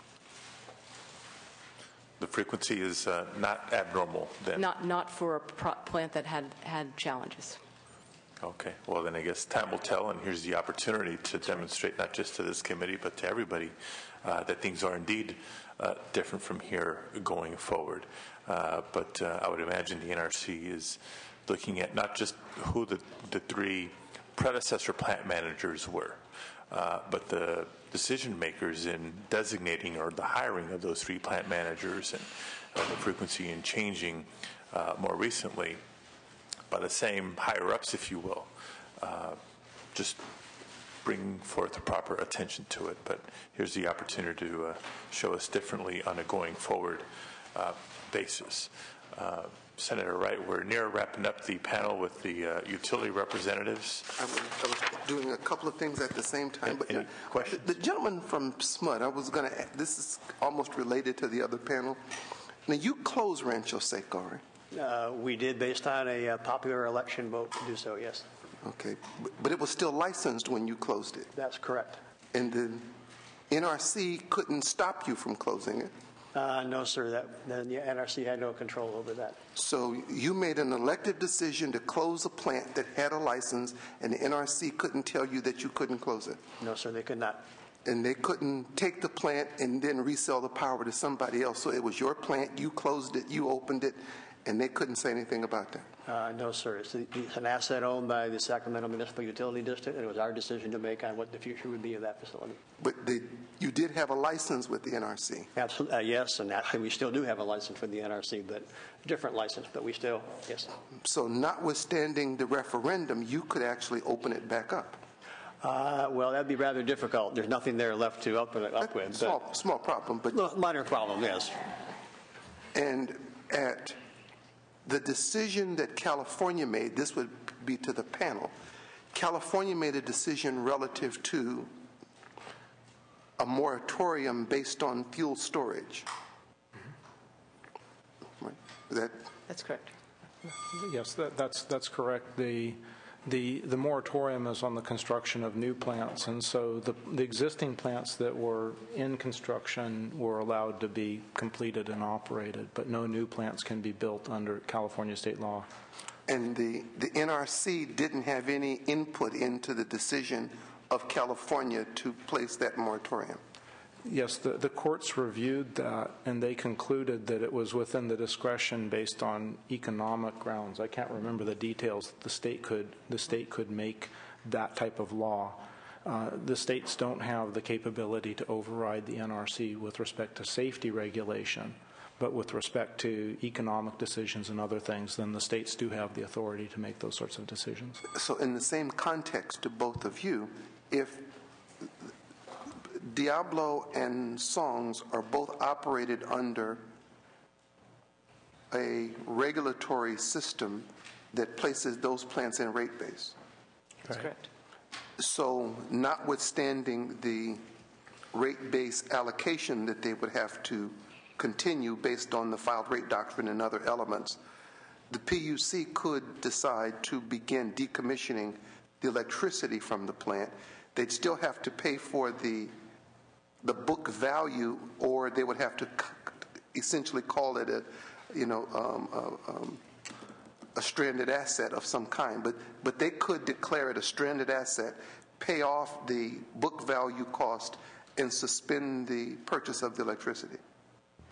The frequency is not abnormal then? Not for a plant that had challenges. Okay. Well, then I guess time will tell, and here's the opportunity to demonstrate not just to this committee but to everybody that things are indeed different from here going forward. But I would imagine the NRC is looking at not just who the three predecessor plant managers were, but the decision makers in designating or the hiring of those three plant managers and the frequency in changing more recently by the same higher-ups, if you will, just bring forth the proper attention to it. But here's the opportunity to show us differently on a going-forward basis. Senator Wright, we're near wrapping up the panel with the utility representatives. I was doing a couple of things at the same time. Any questions? The gentleman from SMUD, this is almost related to the other panel. Now, you closed Rancho Seco, right? We did, based on a popular election vote, to do so, yes. Okay. But it was still licensed when you closed it. That's correct. And the NRC couldn't stop you from closing it. No, sir. The NRC had no control over that. So you made an elective decision to close a plant that had a license, and the NRC couldn't tell you that you couldn't close it. No, sir, they could not. And they couldn't take the plant and then resell the power to somebody else. So it was your plant, you closed it, you opened it, and they couldn't say anything about that. No, sir. It's an asset owned by the Sacramento Municipal Utility District, and it was our decision to make on what the future would be of that facility. But you did have a license with the NRC. Absolutely, yes, and actually we still do have a license for the NRC, but different license, but we still, yes. So notwithstanding the referendum, you could actually open it back up. Well, that'd be rather difficult. There's nothing there left to open it up with. Small problem, but minor problem, yes. And at the decision that California made, this would be to the panel, California made a decision relative to a moratorium based on fuel storage. Right? That's correct. Yes, that's correct. The moratorium is on the construction of new plants, and so the existing plants that were in construction were allowed to be completed and operated, but no new plants can be built under California state law. And the NRC didn't have any input into the decision of California to place that moratorium. Yes, the courts reviewed that, and they concluded that it was within the discretion based on economic grounds. I can't remember the details. The state could make that type of law. The states don't have the capability to override the NRC with respect to safety regulation, but with respect to economic decisions and other things, then the states do have the authority to make those sorts of decisions. So in the same context to both of you, if Diablo and Songs are both operated under a regulatory system that places those plants in rate base. That's correct. So notwithstanding the rate base allocation that they would have to continue based on the filed rate doctrine and other elements, the PUC could decide to begin decommissioning the electricity from the plant. They'd still have to pay for the book value, or they would have to essentially call it a stranded asset of some kind. But they could declare it a stranded asset, pay off the book value cost, and suspend the purchase of the electricity.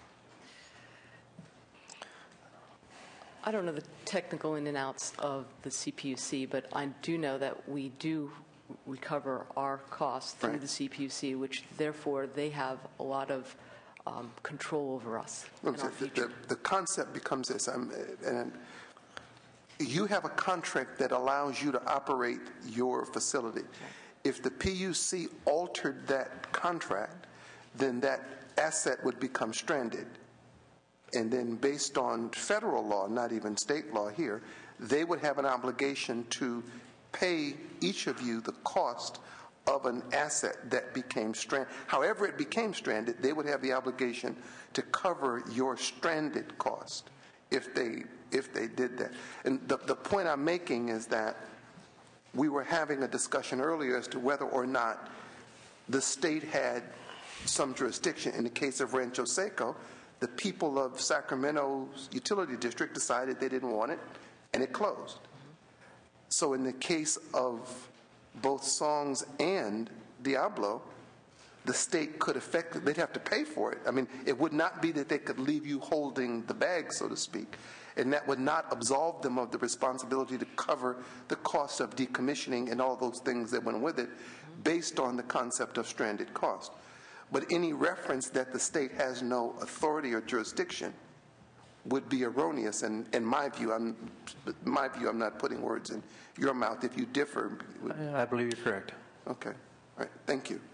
I don't know the technical in and outs of the CPUC, but I do know that we do recover our costs through Right. the CPUC, which therefore they have a lot of control over us and our future. The concept becomes this, and you have a contract that allows you to operate your facility. If the PUC altered that contract, then that asset would become stranded. And then based on federal law, not even state law here, they would have an obligation to pay each of you the cost of an asset that became stranded. However it became stranded, they would have the obligation to cover your stranded cost if they did that. And the point I'm making is that we were having a discussion earlier as to whether or not the state had some jurisdiction. In the case of Rancho Seco, the people of Sacramento's utility district decided they didn't want it, and it closed. So in the case of both Songs and Diablo, the state could they'd have to pay for it. I mean, it would not be that they could leave you holding the bag, so to speak, and that would not absolve them of the responsibility to cover the cost of decommissioning and all those things that went with it based on the concept of stranded cost. But any reference that the state has no authority or jurisdiction would be erroneous. And in my view, I'm not putting words in your mouth. If you differ, I believe you're correct. okay. All right. Thank you.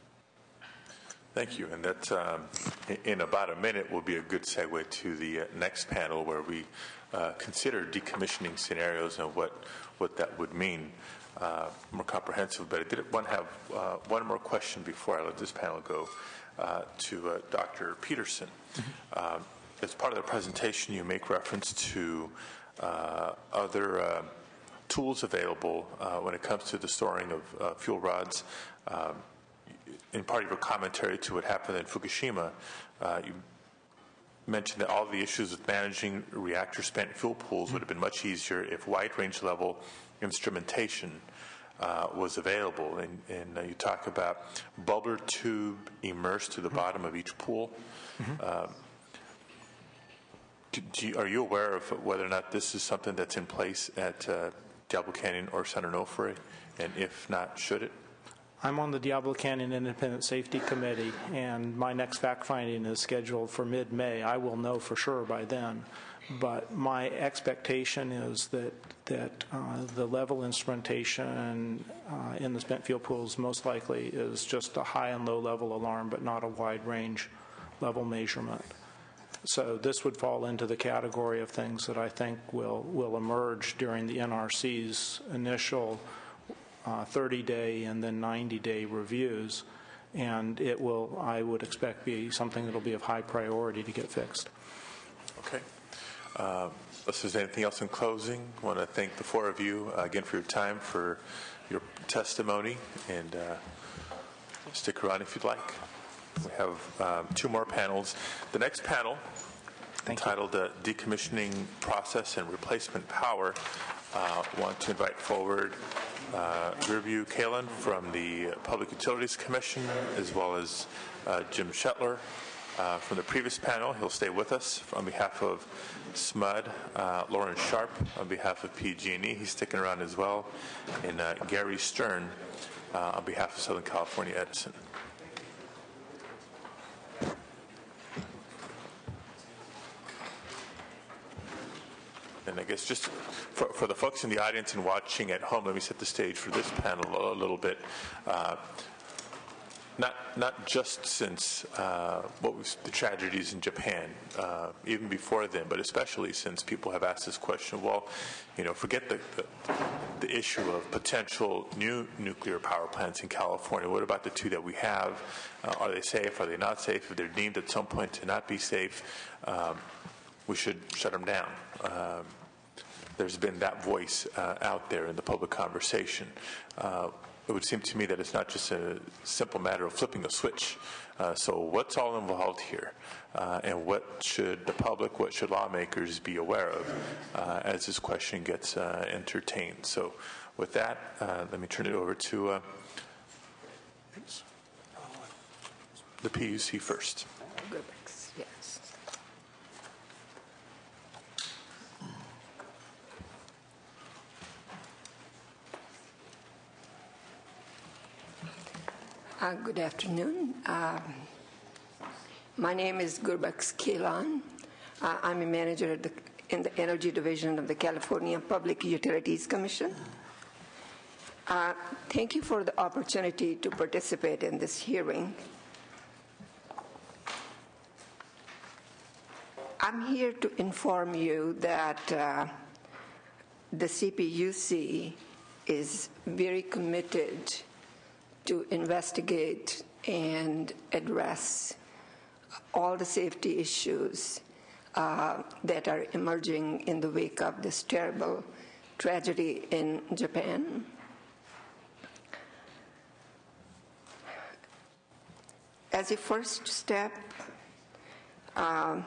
Thank you. And that, in about a minute, will be a good segue to the next panel where we consider decommissioning scenarios and what that would mean more comprehensive. But I did want to have one more question before I let this panel go to Dr. Peterson. As part of the presentation, you make reference to other tools available when it comes to the storing of fuel rods. In part of your commentary to what happened in Fukushima, you mentioned that all the issues with managing reactor spent fuel pools would have been much easier if wide-range level instrumentation was available. And you talk about bubbler tube immersed to the bottom of each pool. Are you aware of whether or not this is something that's in place at Diablo Canyon or San Onofre? And if not, should it? I'm on the Diablo Canyon Independent Safety Committee, and my next fact-finding is scheduled for mid-May. I will know for sure by then. But my expectation is that the level instrumentation in the spent fuel pools most likely is just a high and low level alarm, but not a wide range level measurement. So this would fall into the category of things that I think will emerge during the NRC's initial 30-day and then 90-day reviews, and it will, I would expect, be something that will be of high priority to get fixed. Okay. Unless there's anything else in closing, I want to thank the four of you again for your time, for your testimony, and stick around if you'd like. We have two more panels. The next panel, entitled Decommissioning Process and Replacement Power, want to invite forward Rearview Kalin from the Public Utilities Commission, as well as Jim Shetler from the previous panel. He'll stay with us on behalf of SMUD, Lauren Sharp on behalf of PG&E. He's sticking around as well, and Gary Stern on behalf of Southern California Edison. And I guess just for the folks in the audience and watching at home, let me set the stage for this panel a little bit. Not just since what was the tragedies in Japan, even before then, but especially since people have asked this question. Well, forget the issue of potential new nuclear power plants in California. What about the two that we have? Are they safe? Are they not safe? If they're deemed at some point to not be safe, we should shut them down. There's been that voice out there in the public conversation. It would seem to me that it's not just a simple matter of flipping a switch. So what's all involved here? And what should the public, what should lawmakers be aware of as this question gets entertained? So with that, let me turn it over to the PUC first. Yes. Good afternoon. My name is Gurbax Keelan. I'm a manager in the Energy Division of the California Public Utilities Commission. Thank you for the opportunity to participate in this hearing. I'm here to inform you that the CPUC is very committed to investigate and address all the safety issues that are emerging in the wake of this terrible tragedy in Japan. As a first step, the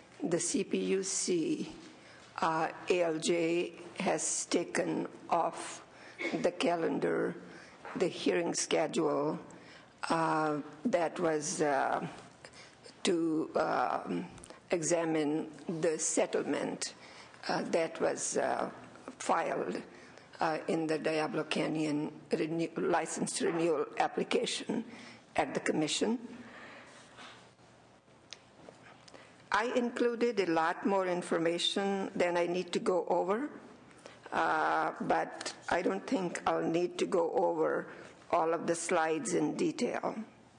CPUC ALJ has taken off the calendar the hearing schedule that was to examine the settlement that was filed in the Diablo Canyon license renewal application at the Commission. I included a lot more information than I need to go over, but I don't think I'll need to go over all of the slides in detail.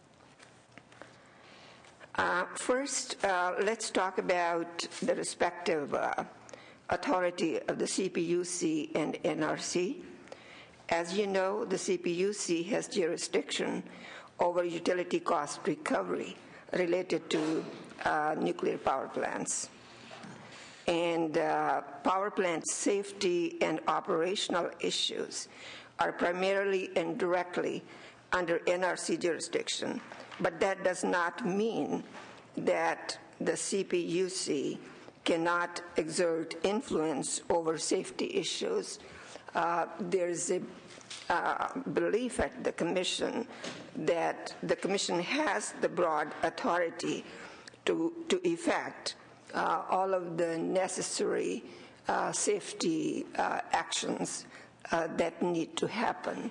First, let's talk about the respective authority of the CPUC and NRC. As you know, the CPUC has jurisdiction over utility cost recovery related to nuclear power plants. And power plant safety and operational issues are primarily and directly under NRC jurisdiction, but that does not mean that the CPUC cannot exert influence over safety issues. There's a belief at the Commission that the Commission has the broad authority to effect all of the necessary safety actions that need to happen.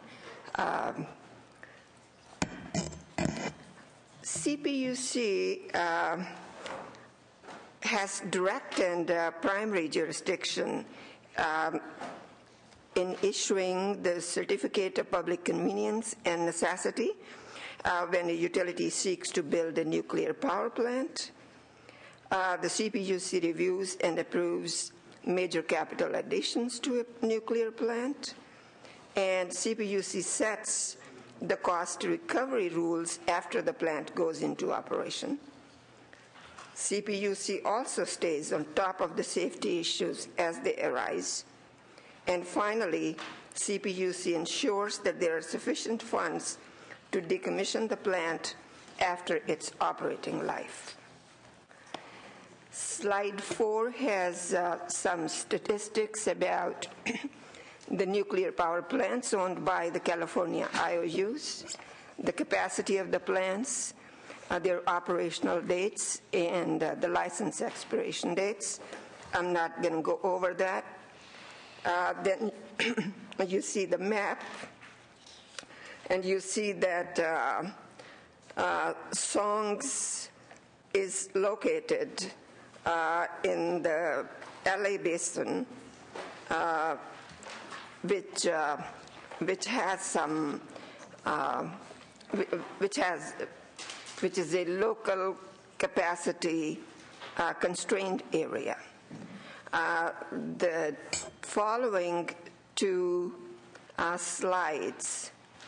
CPUC has direct and primary jurisdiction in issuing the Certificate of Public Convenience and Necessity when a utility seeks to build a nuclear power plant. The CPUC reviews and approves major capital additions to a nuclear plant, and CPUC sets the cost recovery rules after the plant goes into operation. CPUC also stays on top of the safety issues as they arise. And finally, CPUC ensures that there are sufficient funds to decommission the plant after its operating life. Slide 4 has some statistics about the nuclear power plants owned by the California IOUs, the capacity of the plants, their operational dates, and the license expiration dates. I'm not going to go over that. Then you see the map, and you see that Songs is located in the LA Basin, which has some, which is a local capacity constrained area. The following two slides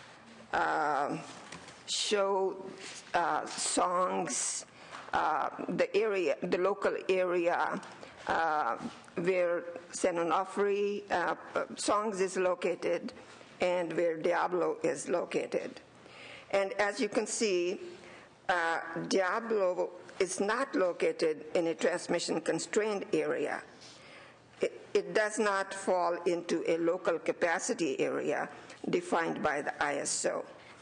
show Songs, the local area where San Onofre, Songs is located, and where Diablo is located. And as you can see, Diablo is not located in a transmission constrained area. It does not fall into a local capacity area defined by the ISO.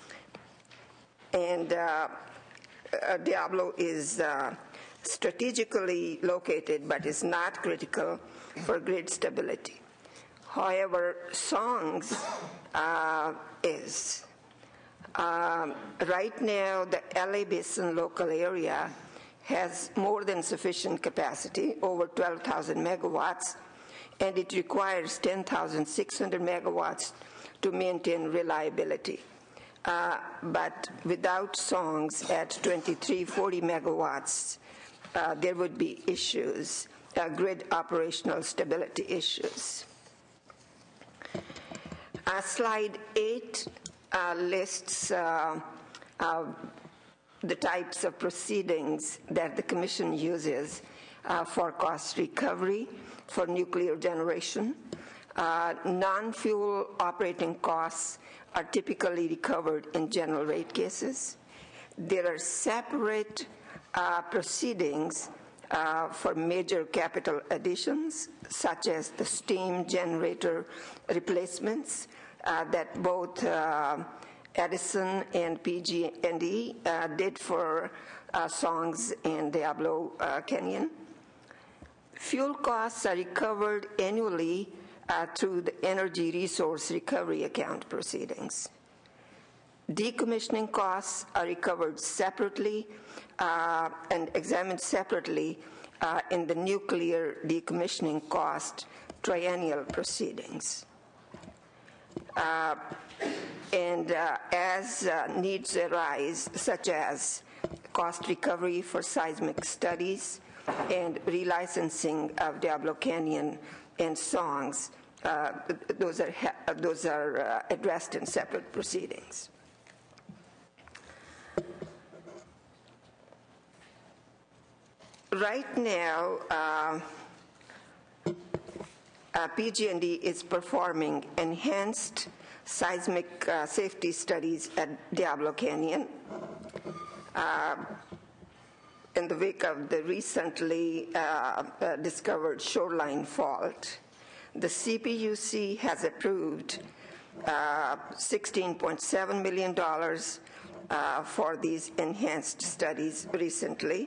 And Diablo is strategically located, but is not critical for grid stability. However, Songs is. Right now, the LA Basin local area has more than sufficient capacity, over 12,000 megawatts, and it requires 10,600 megawatts to maintain reliability. But without songs at 2340 megawatts, there would be issues, grid operational stability issues. Slide 8 lists the types of proceedings that the Commission uses for cost recovery for nuclear generation. Non-fuel operating costs are typically recovered in general rate cases. There are separate proceedings for major capital additions, such as the steam generator replacements that both Edison and PG&E did for Songs and Diablo Canyon. Fuel costs are recovered annually through the Energy Resource Recovery Account proceedings. Decommissioning costs are recovered separately and examined separately in the nuclear decommissioning cost triennial proceedings. As needs arise, such as cost recovery for seismic studies and relicensing of Diablo Canyon and Songs, those are addressed in separate proceedings. Right now, PG&E is performing enhanced seismic safety studies at Diablo Canyon in the wake of the recently discovered shoreline fault. The CPUC has approved $16.7 million for these enhanced studies recently.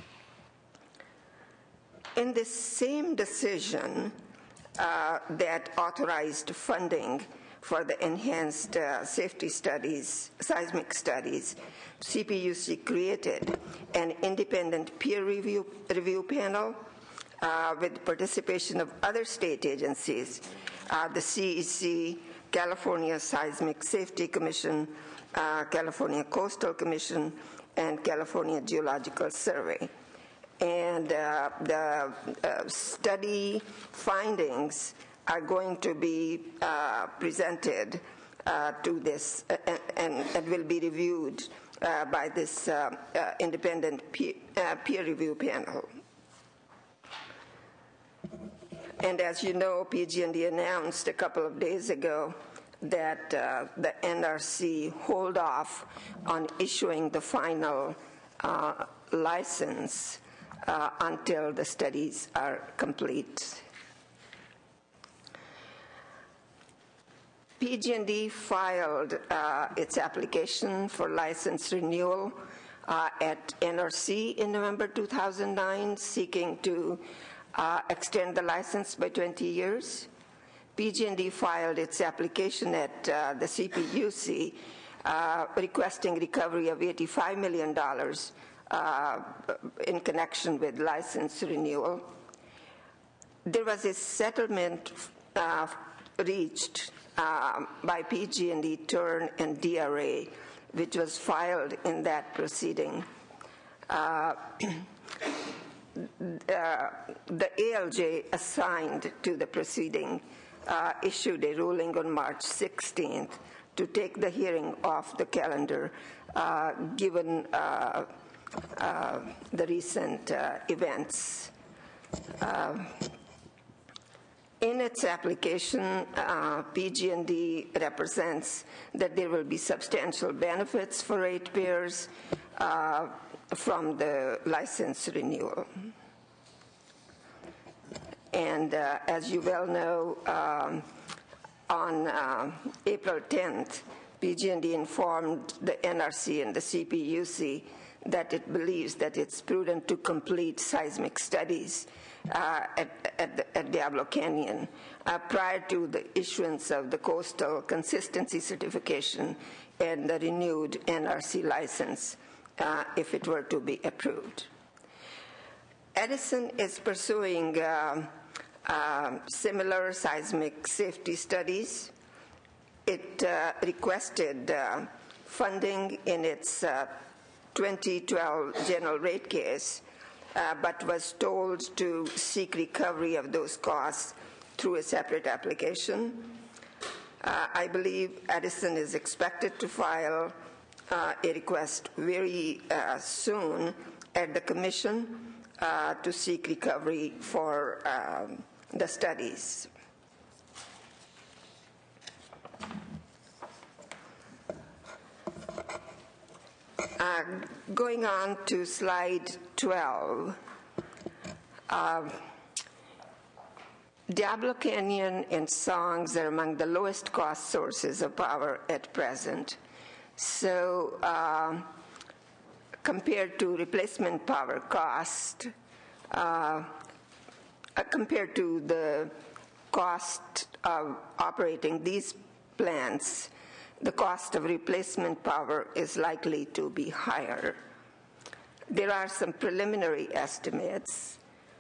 In the same decision that authorized funding for the enhanced safety studies, seismic studies, CPUC created an independent peer review panel with participation of other state agencies, the CEC, California Seismic Safety Commission, California Coastal Commission, and California Geological Survey. And the study findings are going to be presented to this and will be reviewed by this independent peer review panel. And as you know, PG&E announced a couple of days ago that the NRC hold off on issuing the final license until the studies are complete. PG&E filed its application for license renewal at NRC in November 2009, seeking to extend the license by 20 years. PG&E filed its application at the CPUC requesting recovery of $85 million in connection with license renewal. There was a settlement reached by PG&E, TURN, and DRA, which was filed in that proceeding. The ALJ assigned to the proceeding issued a ruling on March 16th to take the hearing off the calendar, given the recent events. In its application, PG&E represents that there will be substantial benefits for ratepayers from the license renewal. And as you well know, on April 10th, PG&E informed the NRC and the CPUC that it believes that it's prudent to complete seismic studies at Diablo Canyon prior to the issuance of the coastal consistency certification and the renewed NRC license if it were to be approved. Edison is pursuing similar seismic safety studies. It requested funding in its 2012 general rate case, but was told to seek recovery of those costs through a separate application. I believe Edison is expected to file a request very soon at the Commission to seek recovery for the studies. Going on to slide 12, Diablo Canyon and Songs are among the lowest cost sources of power at present. So compared to replacement power cost, compared to the cost of operating these plants, the cost of replacement power is likely to be higher. There are some preliminary estimates.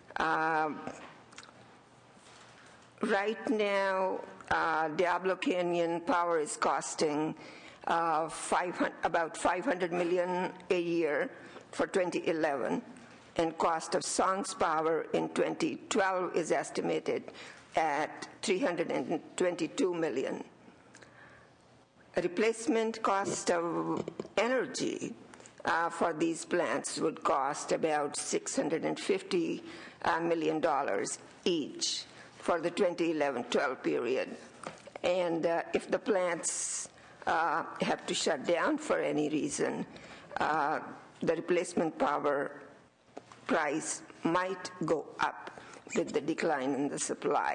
Right now, Diablo Canyon power is costing about $500 million a year for 2011, and cost of Songs power in 2012 is estimated at $322 million. A replacement cost of energy for these plants would cost about $650 million each for the 2011-12 period. And if the plants have to shut down for any reason, the replacement power price might go up with the decline in the supply.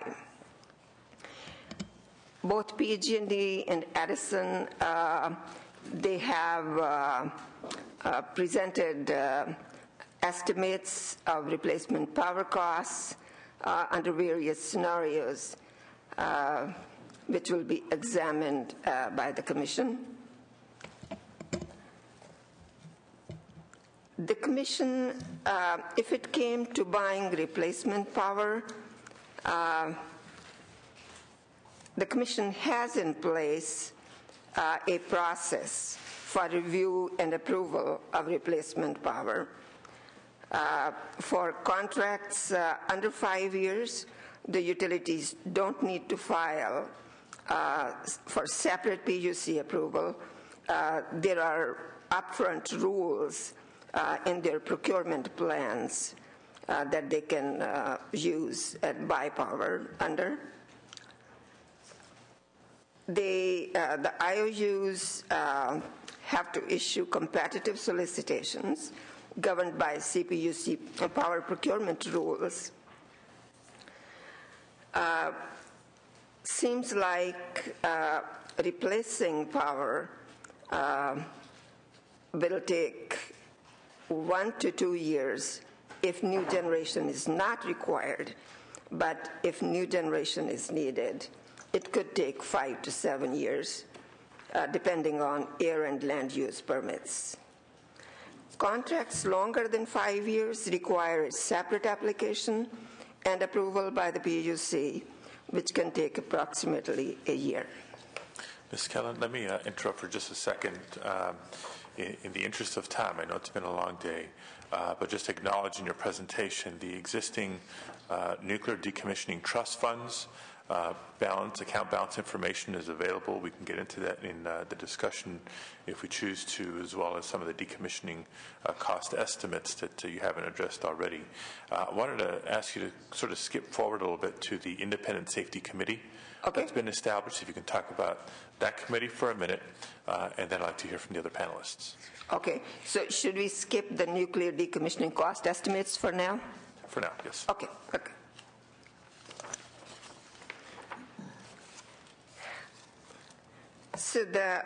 Both PG&E and Edison, they have presented estimates of replacement power costs under various scenarios, which will be examined by the Commission. The Commission, if it came to buying replacement power, the Commission has in place a process for review and approval of replacement power. For contracts under 5 years, the utilities don't need to file for separate PUC approval. There are upfront rules in their procurement plans that they can use and buy power under. The IOUs have to issue competitive solicitations governed by CPUC power procurement rules. Seems like replacing power will take 1 to 2 years if new generation is not required, but if new generation is needed, it could take 5 to 7 years, depending on air and land use permits. Contracts longer than 5 years require a separate application and approval by the PUC, which can take approximately a year. Ms. Kellen, let me interrupt for just a second. In the interest of time, I know it's been a long day, but just acknowledge in your presentation the existing nuclear decommissioning trust funds. Account balance information is available. We can get into that in the discussion if we choose to, as well as some of the decommissioning cost estimates that you haven't addressed already. I wanted to ask you to sort of skip forward a little bit to the Independent Safety Committee that's been established. If you can talk about that committee for a minute, and then I'd like to hear from the other panelists. Okay, so should we skip the nuclear decommissioning cost estimates for now? For now, yes. Okay. So the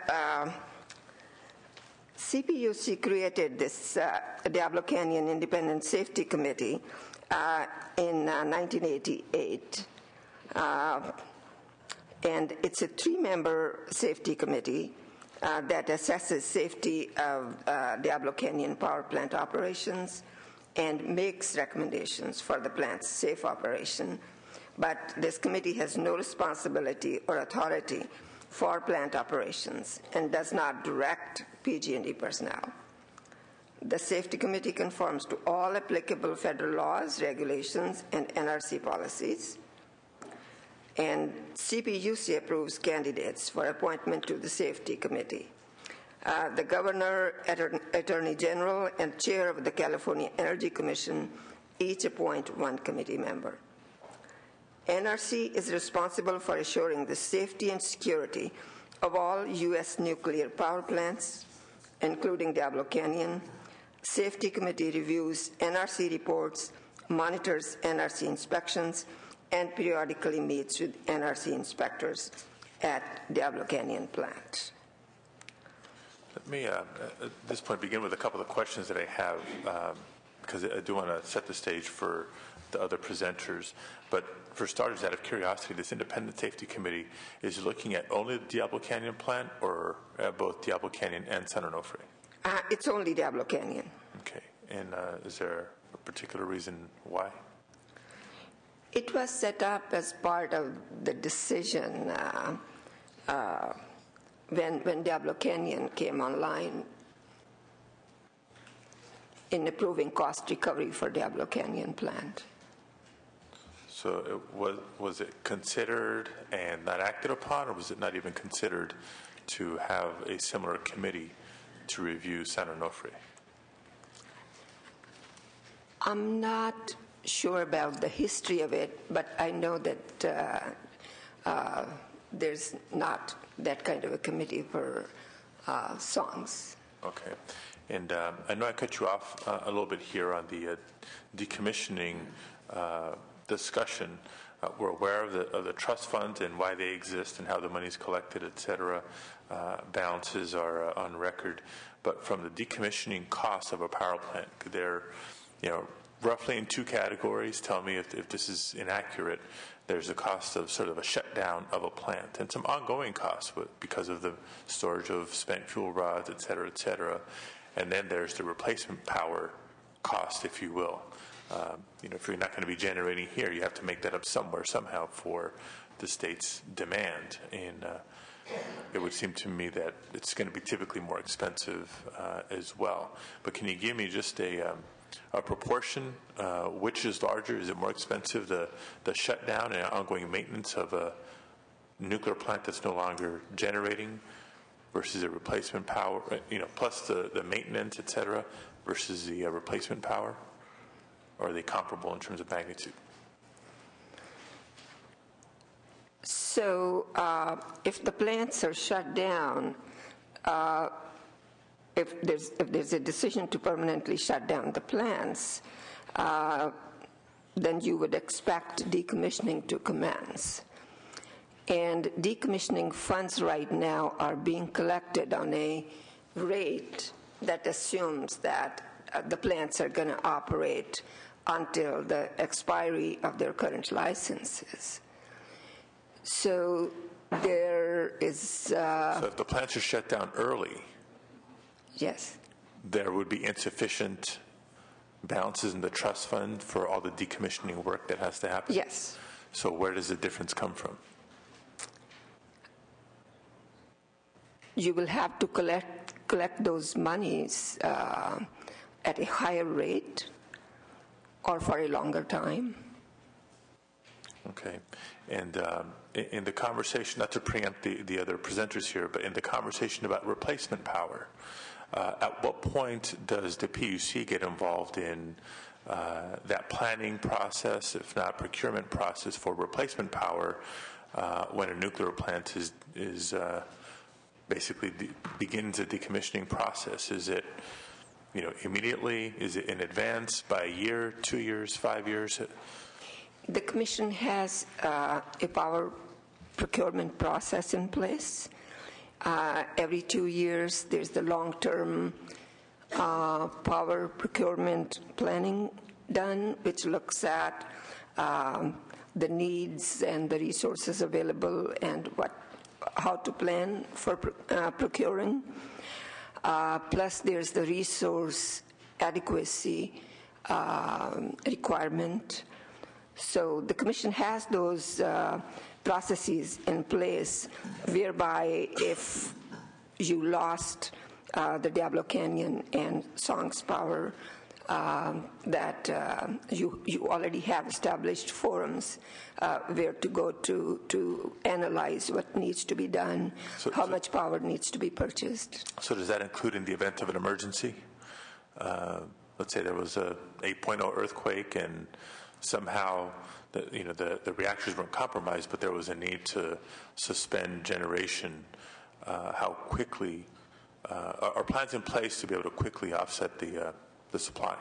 CPUC created this Diablo Canyon Independent Safety Committee in 1988. And it's a 3-member safety committee that assesses safety of Diablo Canyon power plant operations and makes recommendations for the plant's safe operation. But this committee has no responsibility or authority for plant operations and does not direct PG&E personnel. The Safety Committee conforms to all applicable federal laws, regulations, and NRC policies. And CPUC approves candidates for appointment to the Safety Committee. The Governor, Attorney General, and Chair of the California Energy Commission each appoint one committee member. NRC is responsible for assuring the safety and security of all U.S. nuclear power plants, including Diablo Canyon. Safety Committee reviews NRC reports, monitors NRC inspections, and periodically meets with NRC inspectors at Diablo Canyon plant. Let me, at this point, begin with a couple of questions that I have, because I do want to set the stage for the other presenters. But for starters, out of curiosity, this Independent Safety Committee is looking at only the Diablo Canyon plant or both Diablo Canyon and San Onofre? It's only Diablo Canyon. Okay. And is there a particular reason why? It was set up as part of the decision when Diablo Canyon came online in approving cost recovery for Diablo Canyon plant. So was it considered and not acted upon, or was it not even considered to have a similar committee to review San Onofre? I'm not sure about the history of it, but I know that there's not that kind of a committee for songs. Okay. And I know I cut you off a little bit here on the decommissioning discussion. We're aware of the trust funds and why they exist and how the money is collected, et cetera. Balances are on record. But from the decommissioning costs of a power plant, they're, roughly in two categories. Tell me if this is inaccurate. There's a cost of sort of a shutdown of a plant and some ongoing costs because of the storage of spent fuel rods, et cetera. And then there's the replacement power cost, if you will. If you're not going to be generating here, you have to make that up somewhere, somehow, for the state's demand. And it would seem to me that it's going to be typically more expensive as well. But can you give me just a proportion? Which is larger? Is it more expensive, the shutdown and ongoing maintenance of a nuclear plant that's no longer generating versus the replacement power, plus the maintenance, et cetera, versus the replacement power? Or are they comparable in terms of magnitude? So if the plants are shut down, if there's a decision to permanently shut down the plants, then you would expect decommissioning to commence. And decommissioning funds right now are being collected on a rate that assumes that the plants are going to operate until the expiry of their current licenses. So there is... so if the plants are shut down early... Yes. There would be insufficient balances in the trust fund for all the decommissioning work that has to happen? Yes. So where does the difference come from? You will have to collect those monies at a higher rate or for a longer time. Okay. And in the conversation, not to preempt the other presenters here, but in the conversation about replacement power, at what point does the PUC get involved in that planning process, if not procurement process, for replacement power when a nuclear plant is basically begins a decommissioning process? Is it immediately? Is it in advance, by a year, 2 years, 5 years? The Commission has a power procurement process in place. Every 2 years, there's the long-term power procurement planning done, which looks at the needs and the resources available and what how to plan for procuring. Plus, there's the resource adequacy requirement. So the Commission has those processes in place whereby if you lost the Diablo Canyon and Songs Power, that you already have established forums where to go to analyze what needs to be done, how much power needs to be purchased. So does that include in the event of an emergency? Let's say there was a 8.0 earthquake and somehow the reactors weren't compromised, but there was a need to suspend generation. How quickly are plans in place to be able to quickly offset the supply?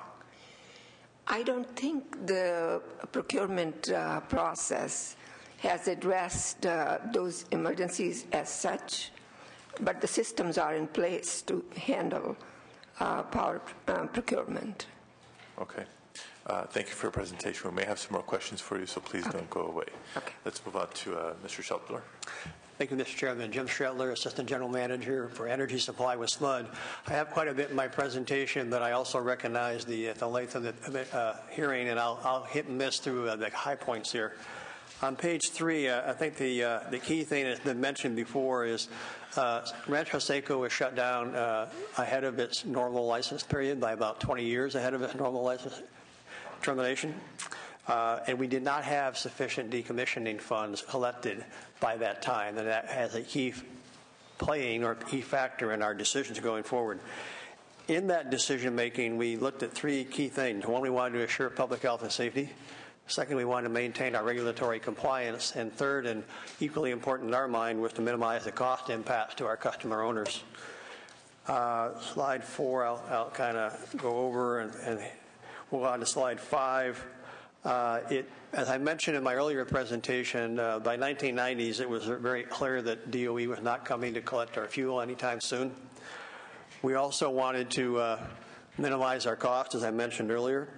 I don't think the procurement process has addressed those emergencies as such, but the systems are in place to handle power procurement. Okay. Thank you for your presentation. We may have some more questions for you, so please don't go away. Okay. Let's move on to Mr. Sheltler. Thank you, Mr. Chairman. Jim Schrettler, Assistant General Manager for Energy Supply with SMUD. I have quite a bit in my presentation, but I also recognize the length of the hearing, and I'll hit and miss through the high points here. On page 3, I think the key thing that's been mentioned before is Rancho Seco was shut down ahead of its normal license period by about 20 years ahead of its normal license termination. And we did not have sufficient decommissioning funds collected by that time, and that has a key factor in our decisions going forward. In that decision making, we looked at 3 key things. One, we wanted to assure public health and safety. Second, we wanted to maintain our regulatory compliance. And third, and equally important in our mind, was to minimize the cost impacts to our customer owners. Slide 4, I'll kind of go over and move on to slide 5. As I mentioned in my earlier presentation, by 1990s, it was very clear that DOE was not coming to collect our fuel anytime soon. We also wanted to minimize our costs, as I mentioned earlier.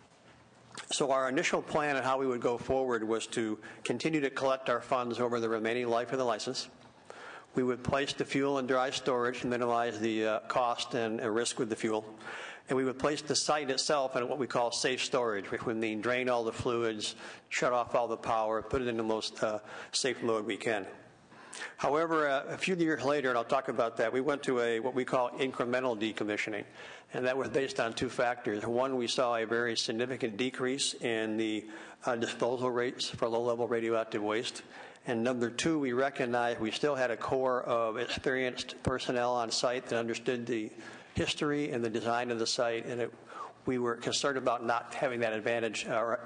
So our initial plan on how we would go forward was to continue to collect our funds over the remaining life of the license. We would place the fuel in dry storage to minimize the cost and risk with the fuel. And we would place the site itself in what we call safe storage, which would mean drain all the fluids, shut off all the power, put it in the most safe mode we can. However, a few years later, and I'll talk about that, we went to what we call incremental decommissioning. And that was based on 2 factors. One, we saw a very significant decrease in the disposal rates for low-level radioactive waste. And number 2, we recognized we still had a core of experienced personnel on site that understood the history and the design of the site, and we were concerned about not having that advantage or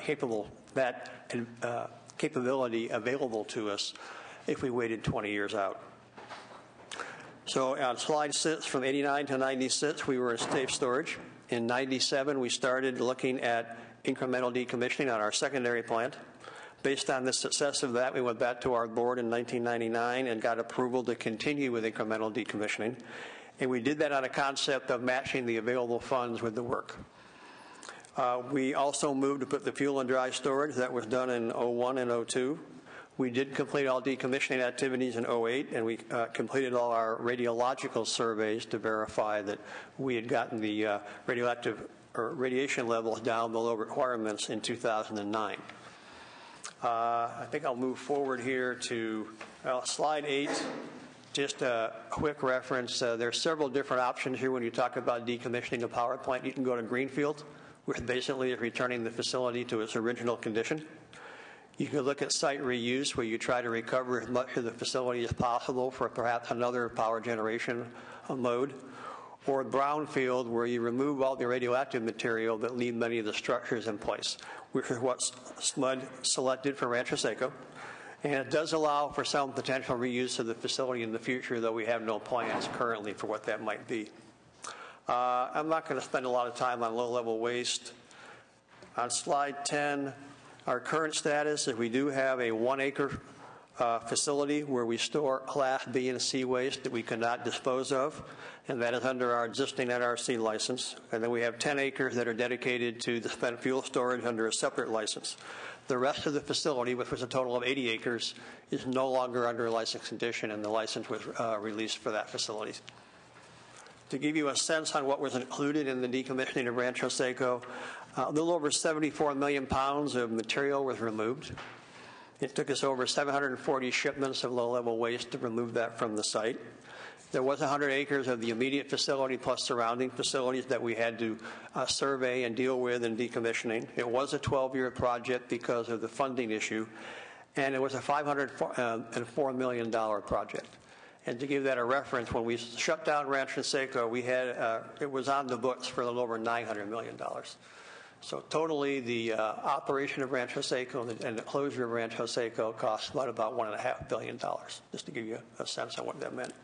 capability available to us if we waited 20 years out. So on slide 6, from 89 to 96, we were in safe storage. In 97, we started looking at incremental decommissioning on our secondary plant. Based on the success of that, we went back to our board in 1999 and got approval to continue with incremental decommissioning. And we did that on a concept of matching the available funds with the work. We also moved to put the fuel in dry storage. That was done in 01 and 02. We did complete all decommissioning activities in 08, and we completed all our radiological surveys to verify that we had gotten the radiation levels down below requirements in 2009. I think I'll move forward here to slide 8. Just a quick reference. There are several different options here when you talk about decommissioning a power plant. You can go to greenfield, which basically is returning the facility to its original condition. You can look at site reuse, where you try to recover as much of the facility as possible for perhaps another power generation mode. Or brownfield, where you remove all the radioactive material but leave many of the structures in place, which is what SMUD selected for Rancho Seco. And it does allow for some potential reuse of the facility in the future, though we have no plans currently for what that might be. I'm not going to spend a lot of time on low-level waste. On slide 10, our current status is we do have a 1-acre facility where we store Class B and C waste that we cannot dispose of, and that is under our existing NRC license. And then we have 10 acres that are dedicated to the spent fuel storage under a separate license. The rest of the facility, which was a total of 80 acres, is no longer under license condition, and the license was released for that facility. To give you a sense on what was included in the decommissioning of Rancho Seco, a little over 74 million pounds of material was removed. It took us over 740 shipments of low-level waste to remove that from the site. There was 100 acres of the immediate facility plus surrounding facilities that we had to survey and deal with in decommissioning. It was a 12-year project because of the funding issue, and it was a $504 million project. And to give that a reference, when we shut down Rancho Seco, we had it was on the books for a little over $900 million. So totally, the operation of Rancho Seco and the closure of Rancho Seco cost about $1.5 billion, just to give you a sense of what that meant.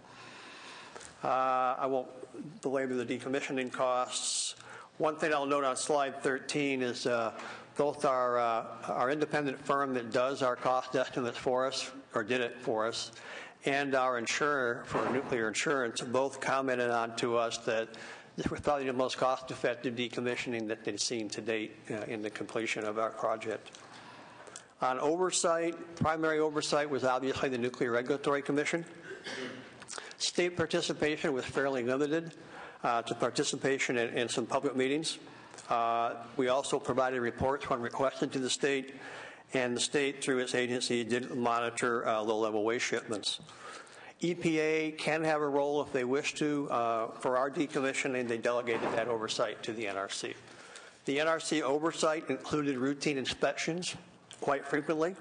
I won't belabor the decommissioning costs. One thing I'll note on slide 13 is both our independent firm that does our cost estimates for us, or did it for us, and our insurer for nuclear insurance both commented on to us that this was probably the most cost-effective decommissioning that they've seen to date in the completion of our project. On oversight, primary oversight was obviously the Nuclear Regulatory Commission. State participation was fairly limited to participation in some public meetings. We also provided reports when requested to the state, and the state, through its agency, did monitor low-level waste shipments. EPA can have a role if they wish to. For our decommissioning, they delegated that oversight to the NRC. The NRC oversight included routine inspections quite frequently.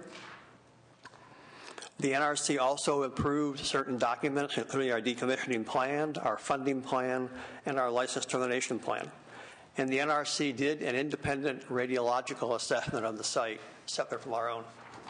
The NRC also approved certain documents, including our decommissioning plan, our funding plan, and our license termination plan. And the NRC did an independent radiological assessment of the site, separate from our own.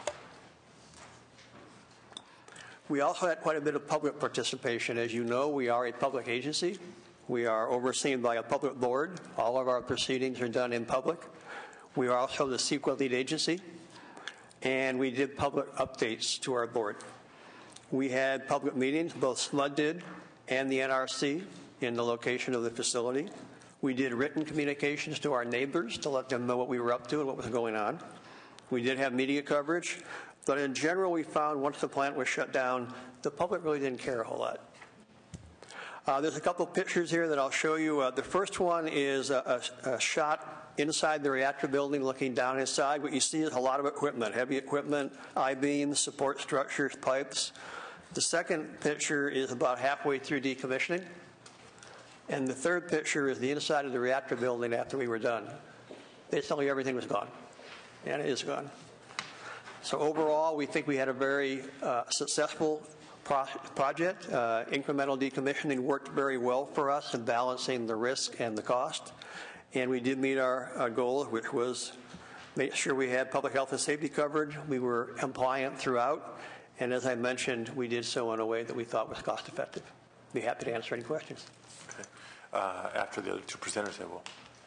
We also had quite a bit of public participation. As you know, we are a public agency. We are overseen by a public board. All of our proceedings are done in public. We are also the CEQA lead agency, and we did public updates to our board. We had public meetings, both SMUD did and the NRC, in the location of the facility. We did written communications to our neighbors to let them know what we were up to and what was going on. We did have media coverage, but in general, we found once the plant was shut down, the public really didn't care a whole lot. There's a couple of pictures here that I'll show you. The first one is a shot inside the reactor building looking down inside. What you see is a lot of equipment, heavy equipment, I-beams, support structures, pipes. The second picture is about halfway through decommissioning. And the third picture is the inside of the reactor building after we were done. Basically, everything was gone, and it is gone. So overall, we think we had a very successful project. Incremental decommissioning worked very well for us in balancing the risk and the cost. And we did meet our goal, which was make sure we had public health and safety coverage. We were compliant throughout. And as I mentioned, we did so in a way that we thought was cost effective. Be happy to answer any questions. Okay. After the other two presenters, I will.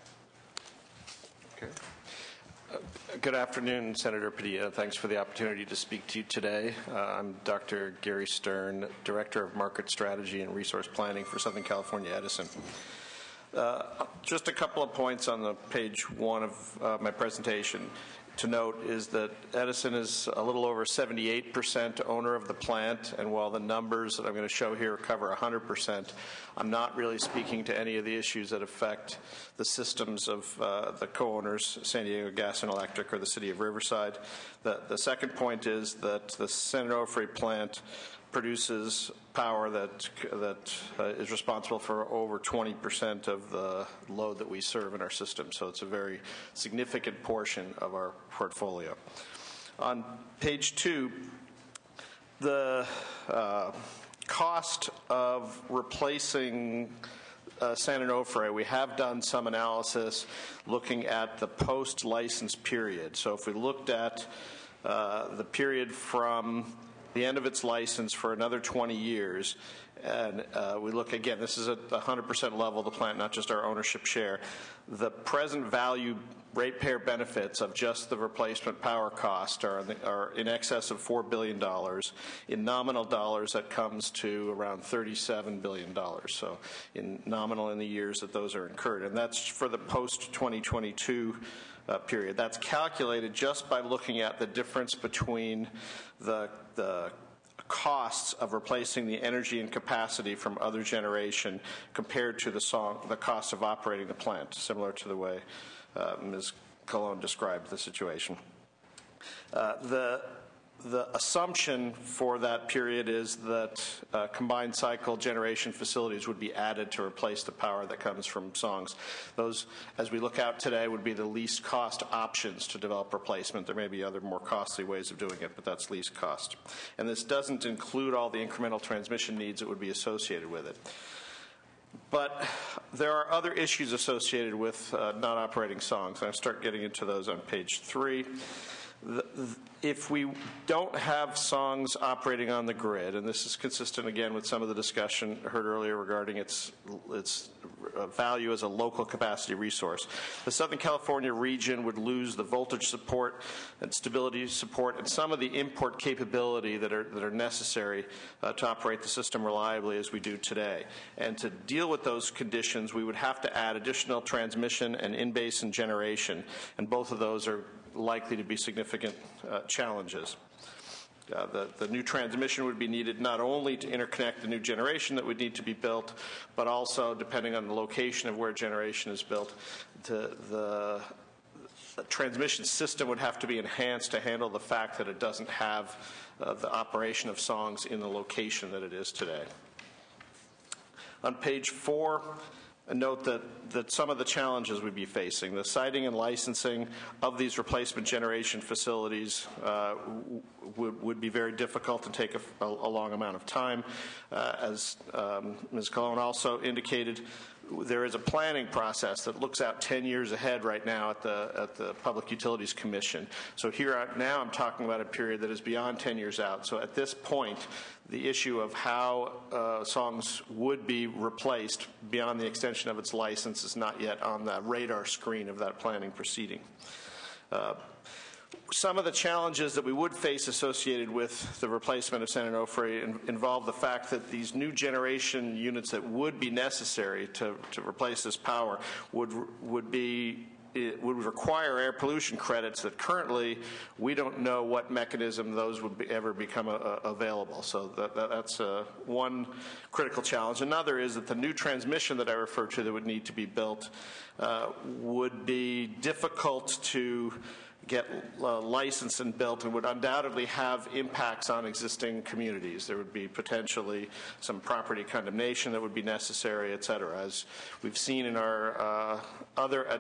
Okay. Good afternoon, Senator Padilla. Thanks for the opportunity to speak to you today. I'm Dr. Gary Stern, Director of Market Strategy and Resource Planning for Southern California Edison. Just a couple of points on the page one of my presentation to note is that Edison is a little over 78% owner of the plant, and while the numbers that I'm going to show here cover 100%, I'm not really speaking to any of the issues that affect the systems of the co-owners, San Diego Gas and Electric or the City of Riverside. The second point is that the San Onofre plant produces power that is responsible for over 20% of the load that we serve in our system. So it's a very significant portion of our portfolio. On page two, the cost of replacing San Onofre, we have done some analysis looking at the post-license period. So if we looked at the period from the end of its license for another 20 years, and we look again, this is at the 100% level of the plant, not just our ownership share. The present value ratepayer benefits of just the replacement power cost are in excess of $4 billion. In nominal dollars, that comes to around $37 billion. So in nominal in the years that those are incurred. And that's for the post-2022 period. That's calculated just by looking at the difference between the costs of replacing the energy and capacity from other generation compared to the cost of operating the plant, similar to the way Ms. Colon described the situation. The assumption for that period is that combined cycle generation facilities would be added to replace the power that comes from songs. Those, as we look out today, would be the least cost options to develop replacement. There may be other more costly ways of doing it, but that's least cost. And this doesn't include all the incremental transmission needs that would be associated with it. But there are other issues associated with not operating songs. And I'll start getting into those on page 3. If we don't have songs operating on the grid, and this is consistent again with some of the discussion heard earlier regarding its value as a local capacity resource, the Southern California region would lose the voltage support and stability support and some of the import capability that are necessary to operate the system reliably as we do today. And to deal with those conditions, we would have to add additional transmission and in-basin generation, and both of those are likely to be significant challenges. The new transmission would be needed not only to interconnect the new generation that would need to be built, but also, depending on the location of where generation is built, the transmission system would have to be enhanced to handle the fact that it doesn't have the operation of songs in the location that it is today. On page 4, note that some of the challenges we'd be facing, the siting and licensing of these replacement generation facilities would be very difficult and take a long amount of time. As Ms. Colon also indicated, there is a planning process that looks out 10 years ahead right now at the Public Utilities Commission. So here now I'm talking about a period that is beyond 10 years out. So at this point, the issue of how songs would be replaced beyond the extension of its license is not yet on the radar screen of that planning proceeding. Some of the challenges that we would face associated with the replacement of San Onofre involve the fact that these new generation units that would be necessary to replace this power would require air pollution credits that currently we don't know what mechanism those would ever become available. So that's one critical challenge. Another is that the new transmission that I referred to that would need to be built would be difficult to get licensed and built and would undoubtedly have impacts on existing communities. There would be potentially some property condemnation that would be necessary, et cetera. As we've seen in our other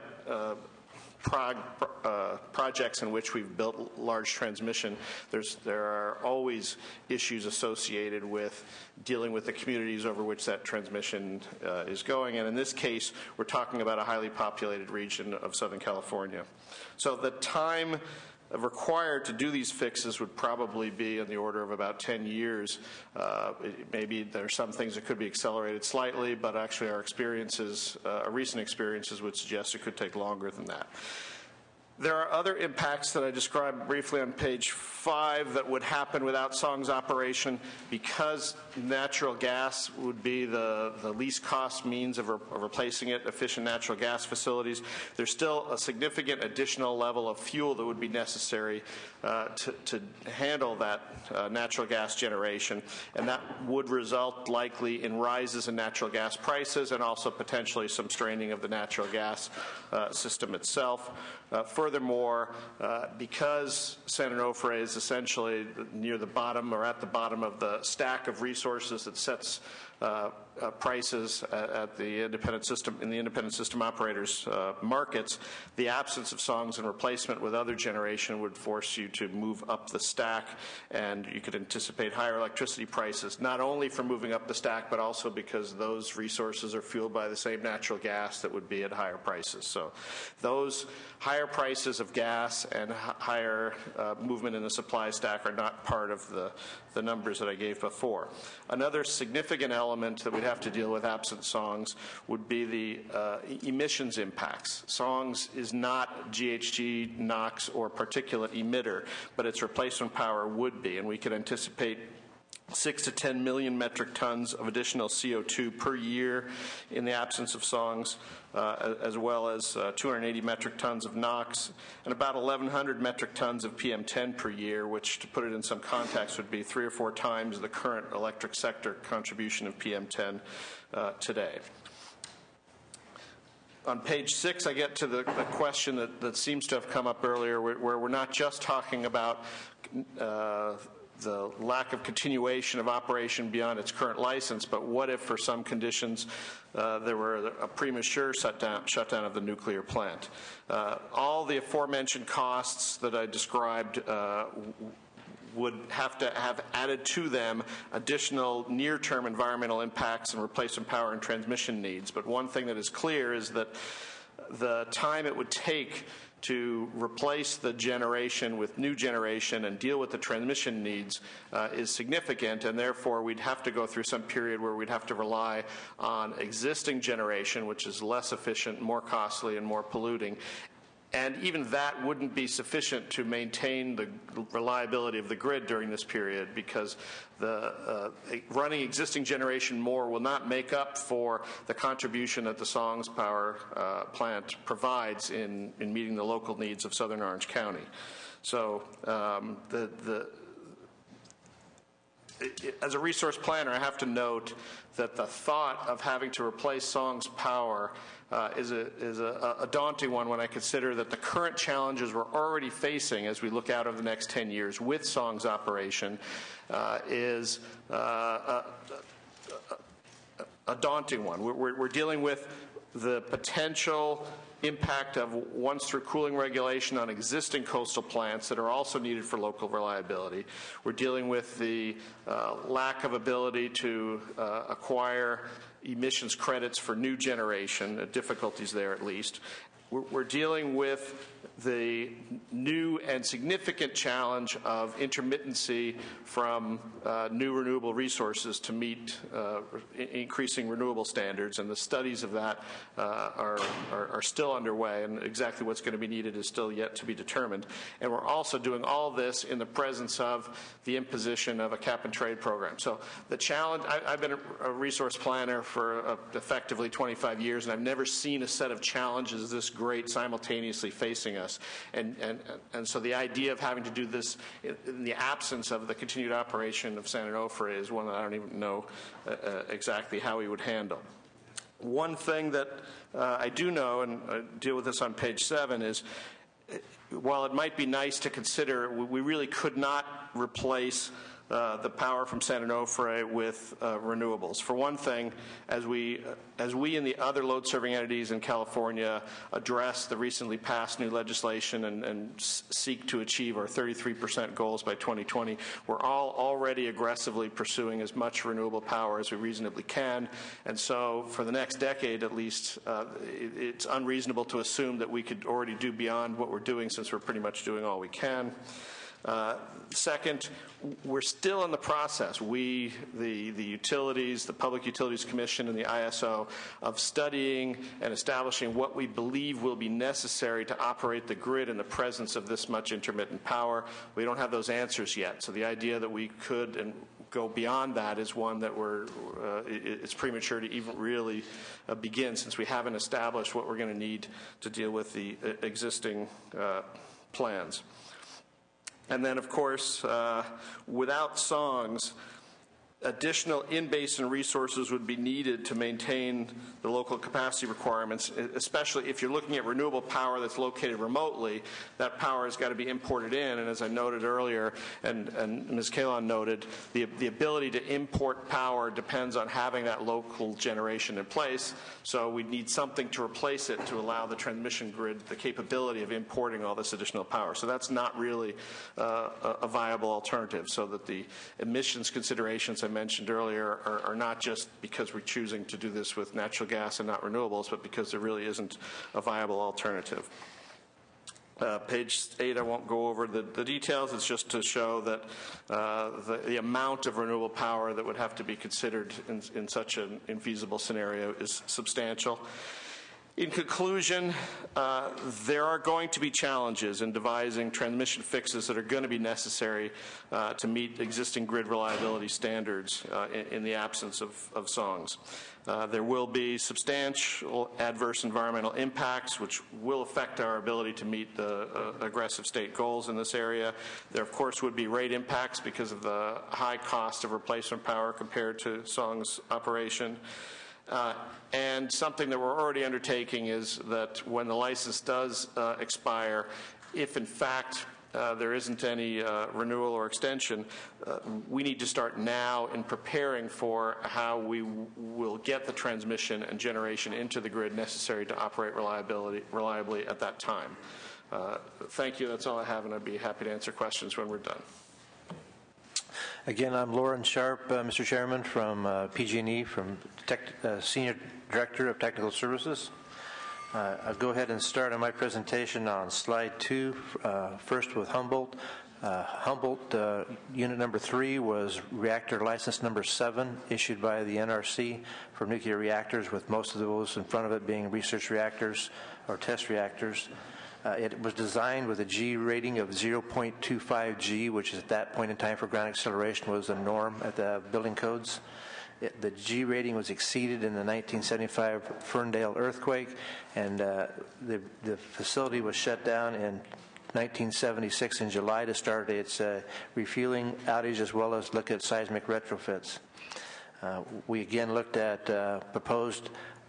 projects in which we've built large transmission, there are always issues associated with dealing with the communities over which that transmission is going. And in this case, we're talking about a highly populated region of Southern California. So the time required to do these fixes would probably be in the order of about 10 years. Maybe there are some things that could be accelerated slightly, but actually our experiences, our recent experiences would suggest it could take longer than that. There are other impacts that I described briefly on page 5 that would happen without SONG's operation. Because natural gas would be the least cost means of replacing it, efficient natural gas facilities, there's still a significant additional level of fuel that would be necessary to handle that natural gas generation, and that would result likely in rises in natural gas prices and also potentially some straining of the natural gas system itself. Furthermore, because San Onofre is essentially near the bottom or at the bottom of the stack of resources that sets prices at the independent system operators markets, the absence of songs and replacement with other generation would force you to move up the stack, and you could anticipate higher electricity prices, not only for moving up the stack, but also because those resources are fueled by the same natural gas that would be at higher prices. So those higher prices of gas and higher movement in the supply stack are not part of the numbers that I gave before. Another significant element that we'd have to deal with absent songs would be the emissions impacts. Songs is not GHG, NOx, or particulate emitter, but its replacement power would be, and we could anticipate 6 to 10 million metric tons of additional CO2 per year in the absence of songs, as well as 280 metric tons of NOx, and about 1,100 metric tons of PM10 per year, which, to put it in some context, would be 3 or 4 times the current electric sector contribution of PM10 today. On page 6, I get to the question that seems to have come up earlier, where we're not just talking about the lack of continuation of operation beyond its current license, but what if, for some conditions, there were a premature shutdown of the nuclear plant? All the aforementioned costs that I described would have to have added to them additional near-term environmental impacts and replacement power and transmission needs. But one thing that is clear is that the time it would take to replace the generation with new generation and deal with the transmission needs is significant, and therefore we'd have to go through some period where we'd have to rely on existing generation, which is less efficient, more costly, and more polluting. And even that wouldn't be sufficient to maintain the reliability of the grid during this period, because the running existing generation more will not make up for the contribution that the Songs Power plant provides in meeting the local needs of Southern Orange County. So as a resource planner, I have to note that the thought of having to replace Songs Power is a daunting one when I consider that the current challenges we're already facing as we look out over the next 10 years with Songs operation is a daunting one. We're dealing with the potential impact of once-through cooling regulation on existing coastal plants that are also needed for local reliability. We're dealing with the lack of ability to acquire emissions credits for new generation, difficulties there at least. We're dealing with the new and significant challenge of intermittency from new renewable resources to meet increasing renewable standards, and the studies of that are still underway, and exactly what's going to be needed is still yet to be determined. And we're also doing all this in the presence of the imposition of a cap-and-trade program. So the challenge, I've been a resource planner for effectively 25 years, and I've never seen a set of challenges this great simultaneously facing us. And so the idea of having to do this in the absence of the continued operation of San Onofre is one that I don't even know exactly how we would handle. One thing that I do know, and I deal with this on page 7, is while it might be nice to consider, we really could not replace the power from San Onofre with renewables. For one thing, as we and the other load-serving entities in California address the recently passed new legislation and seek to achieve our 33% goals by 2020, we're all already aggressively pursuing as much renewable power as we reasonably can. And so for the next decade at least, it's unreasonable to assume that we could already do beyond what we're doing, since we're pretty much doing all we can. Second, we're still in the process, the utilities, the Public Utilities Commission, and the ISO, of studying and establishing what we believe will be necessary to operate the grid in the presence of this much intermittent power. We don't have those answers yet, so the idea that we could and go beyond that is one that it's premature to even really begin, since we haven't established what we're going to need to deal with the existing plans. And then, of course, without Songs, additional in-basin resources would be needed to maintain the local capacity requirements, especially if you're looking at renewable power that's located remotely. That power has got to be imported in, and as I noted earlier, and Ms. Kalon noted, the ability to import power depends on having that local generation in place, so we need something to replace it to allow the transmission grid the capability of importing all this additional power. So that's not really a viable alternative, so that the emissions considerations I mentioned earlier are not just because we're choosing to do this with natural gas and not renewables, but because there really isn't a viable alternative. Page 8, I won't go over the details. It's just to show that the amount of renewable power that would have to be considered in such an infeasible scenario is substantial. In conclusion, there are going to be challenges in devising transmission fixes that are going to be necessary to meet existing grid reliability standards in the absence of SONGS. There will be substantial adverse environmental impacts which will affect our ability to meet the aggressive state goals in this area. There, of course, would be rate impacts because of the high cost of replacement power compared to SONGS operation. And something that we're already undertaking is that when the license does expire, if in fact there isn't any renewal or extension, we need to start now in preparing for how we will get the transmission and generation into the grid necessary to operate reliably at that time. Thank you. That's all I have, and I'd be happy to answer questions when we're done. Again, I'm Lauren Sharp, Mr. Chairman, from PG&E, from Senior Director of Technical Services. I'll go ahead and start on my presentation on slide 2, first with Humboldt. Humboldt unit number 3 was reactor license number 7 issued by the NRC for nuclear reactors, with most of those in front of it being research reactors or test reactors. It was designed with a G rating of 0.25 G, which is at that point in time for ground acceleration was the norm at the building codes. The G rating was exceeded in the 1975 Ferndale earthquake, and the facility was shut down in 1976 in July to start its refueling outage as well as look at seismic retrofits. We again looked at proposed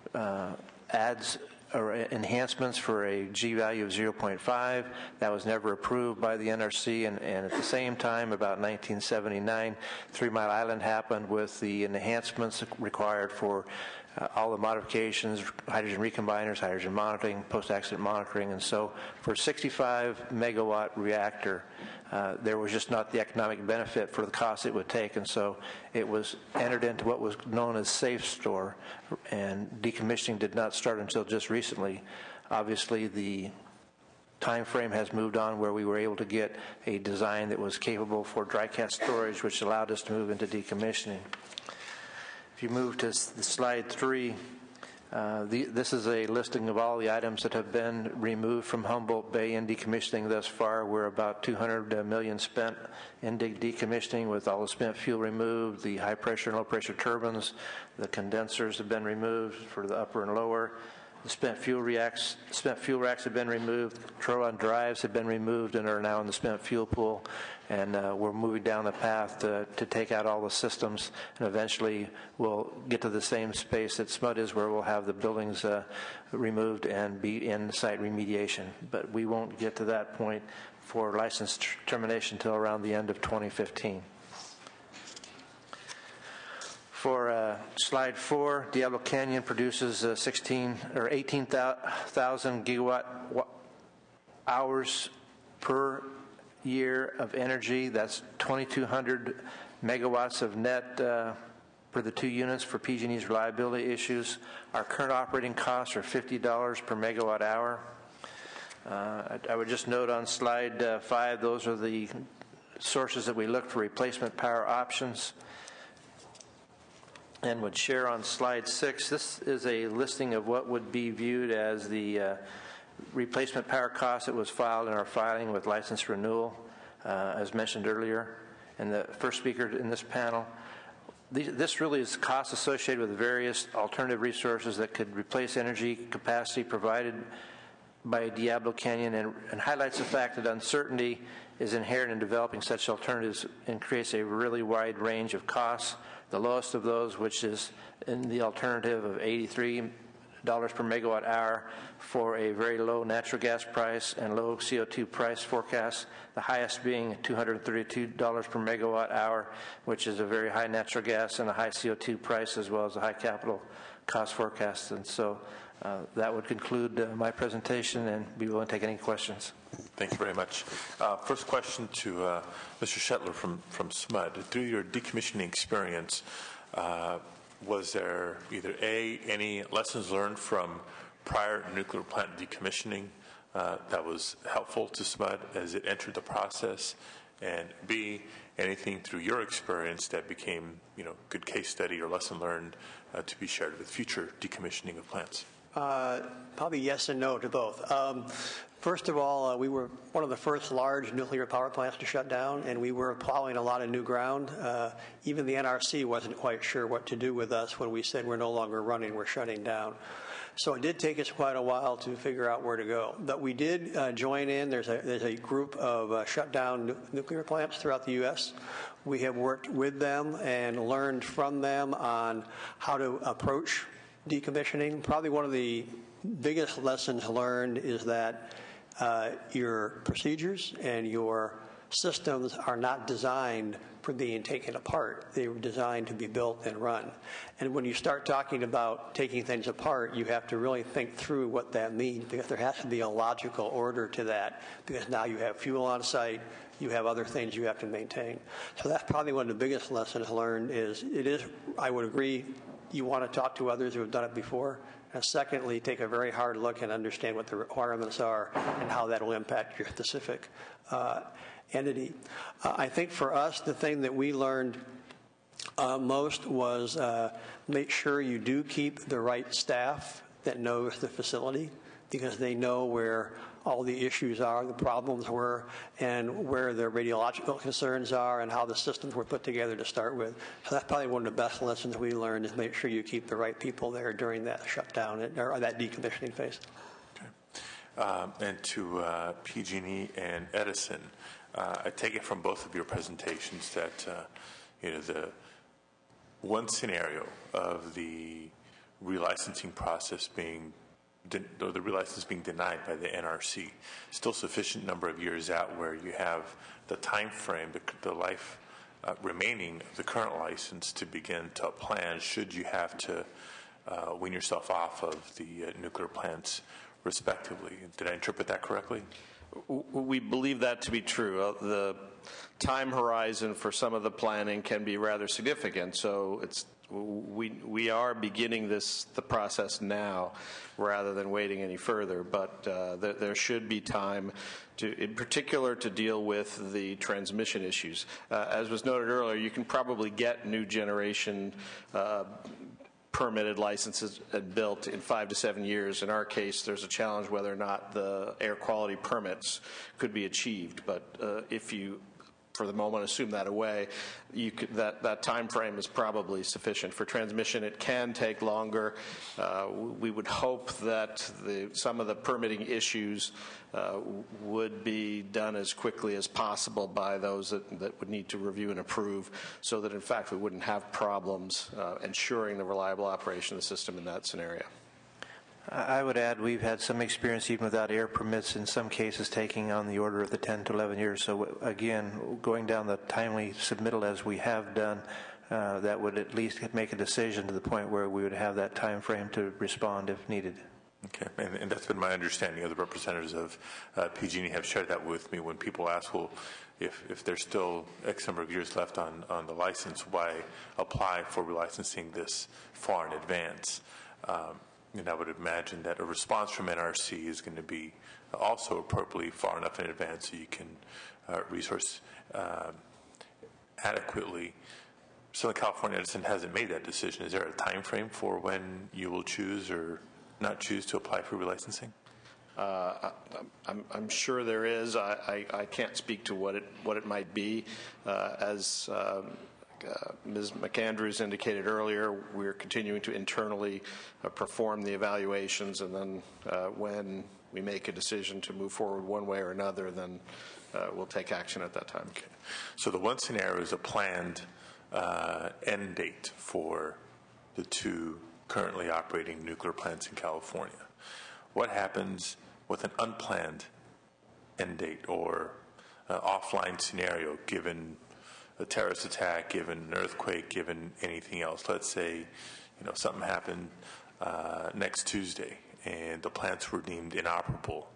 adds or enhancements for a G value of 0.5. That was never approved by the NRC, and at the same time, about 1979, 3 Mile Island happened with the enhancements required for all the modifications, hydrogen recombiners, hydrogen monitoring, post-accident monitoring, and so for a 65 megawatt reactor, there was just not the economic benefit for the cost it would take, and so it was entered into what was known as safe store, and decommissioning did not start until just recently. Obviously, the time frame has moved on where we were able to get a design that was capable for dry cat storage, which allowed us to move into decommissioning. If you move to slide 3, this is a listing of all the items that have been removed from Humboldt Bay in decommissioning thus far. We're about $200 million spent in decommissioning, with all the spent fuel removed, the high pressure and low pressure turbines, the condensers have been removed for the upper and lower. The spent fuel racks have been removed. Trollon drives have been removed and are now in the spent fuel pool. And we're moving down the path to take out all the systems, and eventually we'll get to the same space that SMUD is, where we'll have the buildings removed and be in site remediation. But we won't get to that point for license termination until around the end of 2015. For slide 4, Diablo Canyon produces 18,000 gigawatt hours per year of energy. That's 2,200 megawatts of net for the 2 units for PG&E's reliability issues. Our current operating costs are $50 per megawatt hour. I would just note on slide 5, those are the sources that we look for replacement power options. And would share on slide 6, this is a listing of what would be viewed as the replacement power cost that was filed in our filing with license renewal, as mentioned earlier. And the first speaker in this panel, this really is cost associated with various alternative resources that could replace energy capacity provided by Diablo Canyon, and highlights the fact that uncertainty is inherent in developing such alternatives and creates a really wide range of costs. The lowest of those, which is in the alternative of $83 per megawatt hour for a very low natural gas price and low CO2 price forecast, the highest being $232 per megawatt hour, which is a very high natural gas and a high CO2 price, as well as a high capital cost forecast. And so that would conclude my presentation, and be willing to take any questions. Thank you very much. First question to Mr. Shetler from SMUD. Through your decommissioning experience, was there either A, any lessons learned from prior nuclear plant decommissioning that was helpful to SMUD as it entered the process, and B, anything through your experience that became, good case study or lesson learned to be shared with future decommissioning of plants? Probably yes and no to both. First of all, we were one of the first large nuclear power plants to shut down, and we were plowing a lot of new ground. Even the NRC wasn't quite sure what to do with us when we said we're no longer running, we're shutting down. So it did take us quite a while to figure out where to go. But we did join in. There's a group of shut down nuclear plants throughout the U.S. We have worked with them and learned from them on how to approach decommissioning. Probably one of the biggest lessons learned is that your procedures and your systems are not designed for being taken apart. They were designed to be built and run. And when you start talking about taking things apart, you have to really think through what that means, because there has to be a logical order to that, because now you have fuel on site, you have other things you have to maintain. So that's probably one of the biggest lessons learned. I would agree, you want to talk to others who have done it before. And secondly, take a very hard look and understand what the requirements are and how that will impact your specific entity. I think for us, the thing that we learned most was make sure you do keep the right staff that knows the facility, because they know where all the issues are, the problems were, and where the radiological concerns are, and how the systems were put together to start with. So that's probably one of the best lessons we learned, is make sure you keep the right people there during that shutdown or that decommissioning phase. Okay. And to PG&E and Edison, I take it from both of your presentations that the one scenario of the relicensing process being denied by the NRC, still sufficient number of years out where you have the time frame, the life remaining of the current license to begin to plan should you have to wean yourself off of the nuclear plants respectively. Did I interpret that correctly? We believe that to be true. The time horizon for some of the planning can be rather significant, so we are beginning the process now rather than waiting any further, but there should be time in particular to deal with the transmission issues. As was noted earlier, you can probably get new generation permitted licenses built in 5 to 7 years. In our case, there's a challenge whether or not the air quality permits could be achieved. But if you, for the moment, assume that away, that time frame is probably sufficient. For transmission, it can take longer. We would hope that some of the permitting issues would be done as quickly as possible by those that would need to review and approve, so that in fact we wouldn't have problems ensuring the reliable operation of the system in that scenario. I would add we've had some experience even without air permits, in some cases taking on the order of the 10 to 11 years. So again, going down the timely submittal as we have done, that would at least make a decision to the point where we would have that time frame to respond if needed. Okay, and that's been my understanding. Other representatives of PG&E have shared that with me when people ask, well, if there's still X number of years left on the license, why apply for relicensing this far in advance? And I would imagine that a response from NRC is going to be also appropriately far enough in advance so you can resource adequately. Southern California Edison hasn't made that decision. Is there a time frame for when you will choose or not choose to apply for relicensing? I'm sure there is. I can't speak to what it might be. As Ms. McAndrews indicated earlier, we're continuing to internally perform the evaluations, and then when we make a decision to move forward one way or another, then we'll take action at that time. Okay. So the one scenario is a planned end date for the two currently operating nuclear plants in California. What happens with an unplanned end date or offline scenario, given a terrorist attack, given an earthquake, given anything else? Let's say, something happened next Tuesday and the plants were deemed inoperable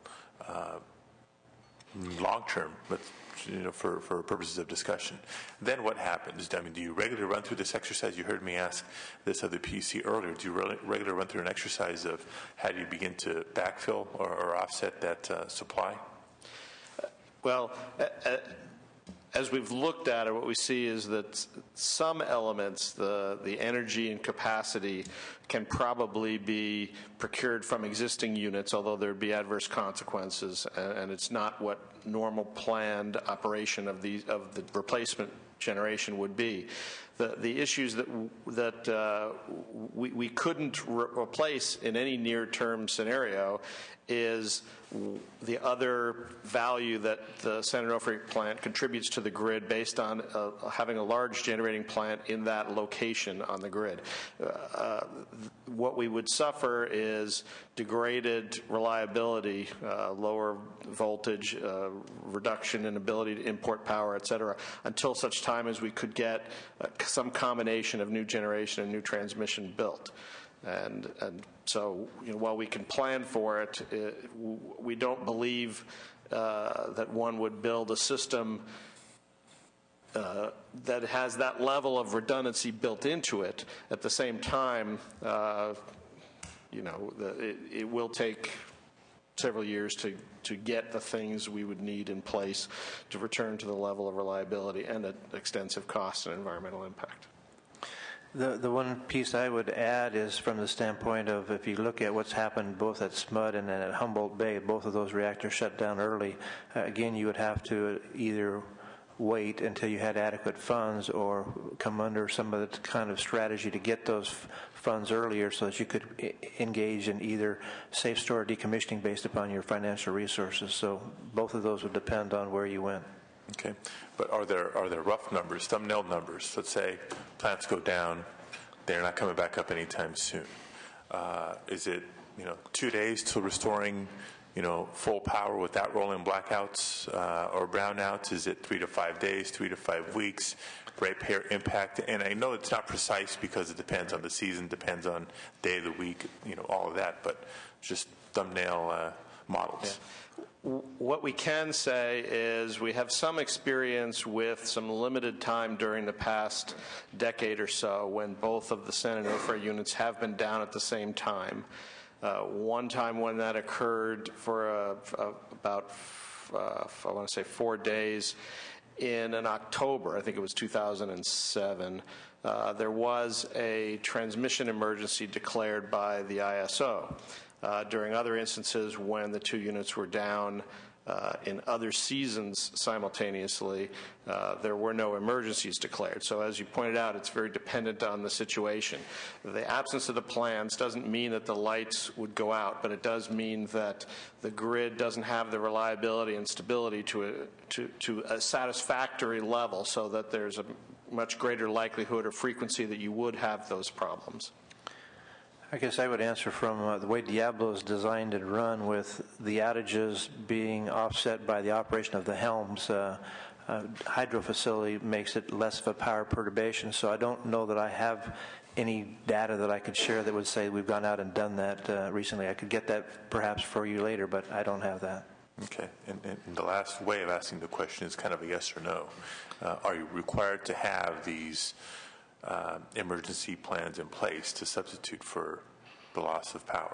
long term, but for purposes of discussion. Then what happens? I mean, do you regularly run through this exercise? You heard me ask this of the PUC earlier. Do you regularly run through an exercise of how do you begin to backfill or offset that supply? Well, as we've looked at it, what we see is that some elements, the energy and capacity, can probably be procured from existing units, although there'd be adverse consequences, and it's not what normal planned operation of the replacement generation would be. The issues that we couldn't replace in any near-term scenario is the other value that the San Onofre plant contributes to the grid based on having a large generating plant in that location on the grid. What we would suffer is degraded reliability, lower voltage, reduction in ability to import power, et cetera, until such time as we could get some combination of new generation and new transmission built. And so, while we can plan for it, we don't believe that one would build a system that has that level of redundancy built into it. At the same time, it will take several years to get the things we would need in place to return to the level of reliability and at extensive cost and environmental impact. The one piece I would add is from the standpoint of if you look at what's happened both at SMUD and at Humboldt Bay, both of those reactors shut down early. Again, you would have to either wait until you had adequate funds or come under some of the kind of strategy to get those funds earlier so that you could engage in either safe store or decommissioning based upon your financial resources. So both of those would depend on where you went. Okay, but are there rough numbers, thumbnail numbers? Let's say plants go down, they're not coming back up anytime soon. Is it 2 days till restoring full power without rolling blackouts or brownouts? Is it 3 to 5 days, 3 to 5 weeks? Ratepayer impact, and I know it's not precise because it depends on the season, depends on day of the week, all of that, but just thumbnail models. Yeah. What we can say is we have some experience with some limited time during the past decade or so when both of the San Onofre units have been down at the same time. One time when that occurred for about, I want to say 4 days, in October, I think it was 2007, there was a transmission emergency declared by the ISO. During other instances when the two units were down in other seasons simultaneously, there were no emergencies declared. So as you pointed out, it's very dependent on the situation. The absence of the plans doesn't mean that the lights would go out, but it does mean that the grid doesn't have the reliability and stability to a satisfactory level so that there's a much greater likelihood or frequency that you would have those problems. I guess I would answer from the way Diablo is designed and run, with the outages being offset by the operation of the Helms hydro facility makes it less of a power perturbation. So I don't know that I have any data that I could share that would say we've gone out and done that recently. I could get that perhaps for you later, but I don't have that. Okay, and the last way of asking the question is kind of a yes or no. Are you required to have these emergency plans in place to substitute for the loss of power?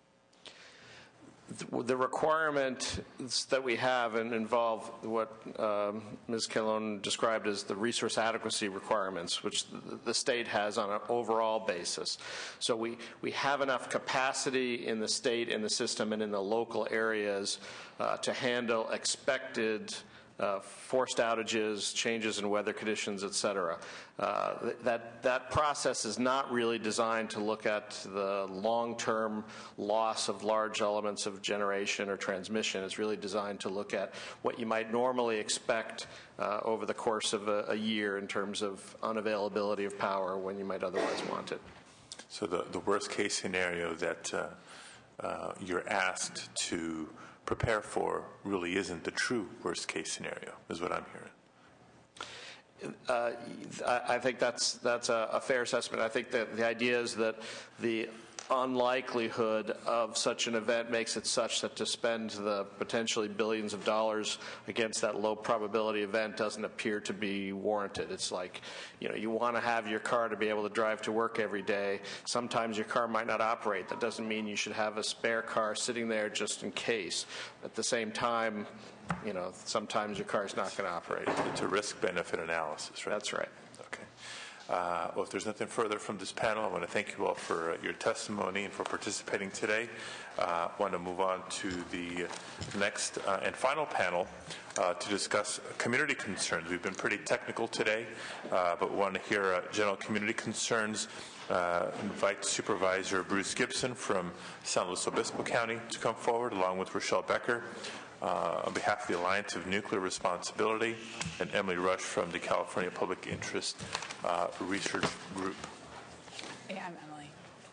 The requirements that we have and involve what Ms. Calhoun described as the resource adequacy requirements, which the state has on an overall basis. So we have enough capacity in the state, in the system, and in the local areas to handle expected forced outages, changes in weather conditions, et cetera. That process is not really designed to look at the long-term loss of large elements of generation or transmission. It's really designed to look at what you might normally expect over the course of a year in terms of unavailability of power when you might otherwise want it. So the worst-case scenario that you're asked to prepare for really isn't the true worst-case scenario, is what I'm hearing. I think that's a fair assessment. I think that the idea is that the unlikelihood of such an event makes it such that to spend the potentially billions of dollars against that low probability event doesn't appear to be warranted. It's like, you want to have your car to be able to drive to work every day. Sometimes your car might not operate. That doesn't mean you should have a spare car sitting there just in case. At the same time, sometimes your car's not going to operate. It's a risk-benefit analysis, right? That's right. Okay. Well, if there's nothing further from this panel, I want to thank you all for your testimony and for participating today. I want to move on to the next and final panel to discuss community concerns. We've been pretty technical today, but we want to hear general community concerns. Invite Supervisor Bruce Gibson from San Luis Obispo County to come forward, along with Rochelle Becker on behalf of the Alliance of Nuclear Responsibility, and Emily Rush from the California Public Interest Research Group. Yeah, I'm Emily.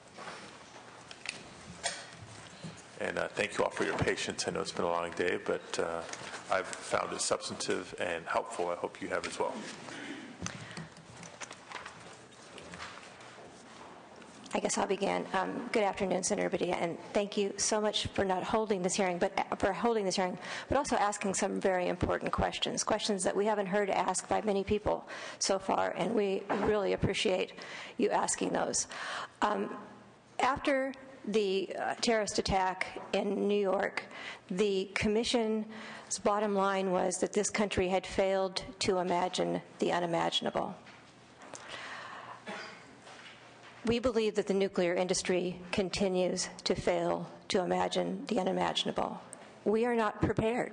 And thank you all for your patience. I know it's been a long day, but I've found it substantive and helpful. I hope you have as well. I guess I'll begin. Good afternoon, Senator Padilla, and thank you so much for not holding this hearing, but also asking some very important questions that we haven't heard asked by many people so far, and we really appreciate you asking those. After the terrorist attack in New York, the Commission's bottom line was that this country had failed to imagine the unimaginable. We believe that the nuclear industry continues to fail to imagine the unimaginable. We are not prepared.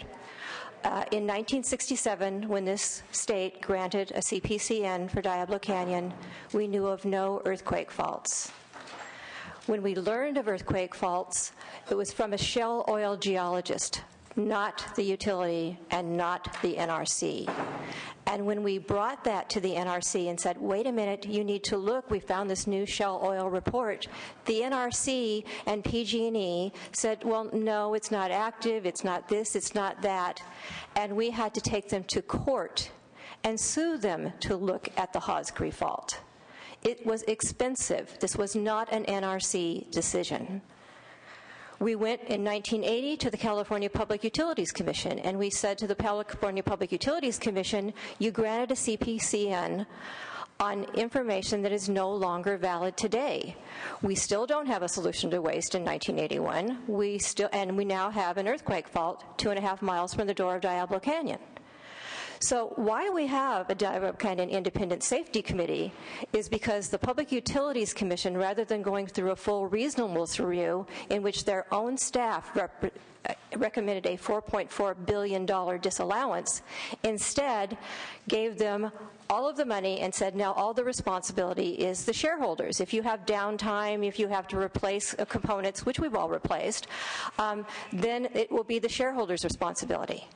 In 1967, when this state granted a CPCN for Diablo Canyon, we knew of no earthquake faults. When we learned of earthquake faults, it was from a Shell oil geologist, not the utility and not the NRC. And when we brought that to the NRC and said, wait a minute, you need to look, we found this new Shell oil report, the NRC and PG&E said, well, no, it's not active, it's not this, it's not that. And we had to take them to court and sue them to look at the Hawesbury fault. It was expensive. This was not an NRC decision. We went in 1980 to the California Public Utilities Commission, and we said to the California Public Utilities Commission, you granted a CPCN on information that is no longer valid today. We still don't have a solution to waste in 1981. We now have an earthquake fault 2.5 miles from the door of Diablo Canyon. So why we have a Diablo Canyon Independent Safety Committee is because the Public Utilities Commission, rather than going through a full reasonableness review in which their own staff recommended a $4.4 billion disallowance, instead gave them all of the money and said, now all the responsibility is the shareholders. If you have downtime, if you have to replace components, which we've all replaced, then it will be the shareholders' responsibility.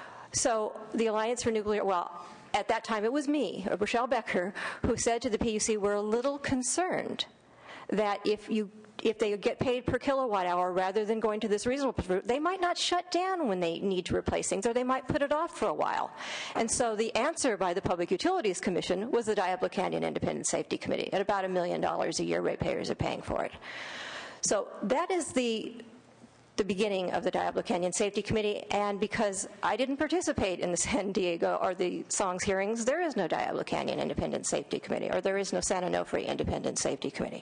So the Alliance for Nuclear, at that time it was me, Rochelle Becker, who said to the PUC, we're a little concerned that if they get paid per kilowatt hour rather than going to this reasonable route, they might not shut down when they need to replace things, or they might put it off for a while. And so the answer by the Public Utilities Commission was the Diablo Canyon Independent Safety Committee. At about $1 million a year, ratepayers are paying for it. So that is the beginning of the Diablo Canyon Safety Committee, and because I didn't participate in the San Diego or the SONGS hearings, there is no Diablo Canyon Independent Safety Committee, or there is no San Onofre Independent Safety Committee.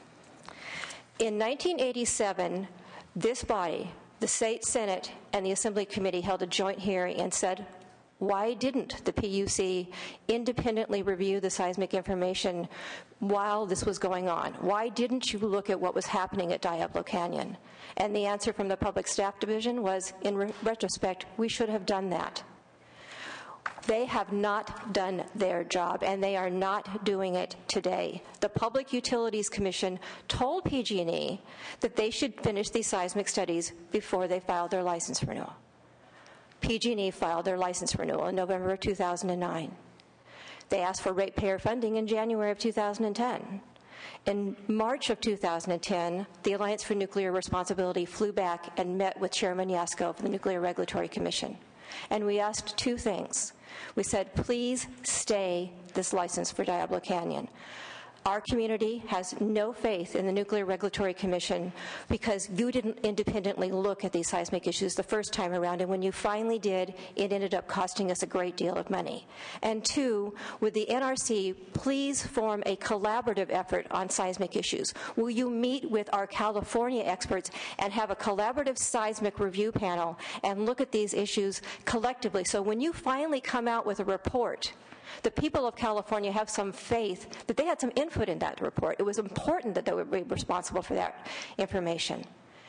In 1987, this body, the State Senate and the Assembly Committee, held a joint hearing and said, why didn't the PUC independently review the seismic information while this was going on? Why didn't you look at what was happening at Diablo Canyon? And the answer from the Public Staff Division was, in retrospect, we should have done that. They have not done their job, and they are not doing it today. The Public Utilities Commission told PG&E that they should finish these seismic studies before they filed their license renewal. PG&E filed their license renewal in November of 2009. They asked for ratepayer funding in January of 2010. In March of 2010, the Alliance for Nuclear Responsibility flew back and met with Chairman Yasko of the Nuclear Regulatory Commission. And we asked two things. We said, please stay this license for Diablo Canyon. Our community has no faith in the Nuclear Regulatory Commission because you didn't independently look at these seismic issues the first time around, and when you finally did, it ended up costing us a great deal of money. And two, with the NRC, please form a collaborative effort on seismic issues. Will you meet with our California experts and have a collaborative seismic review panel and look at these issues collectively, so when you finally come out with a report, the people of California have some faith that they had some input in that report. It was important that they would be responsible for that information.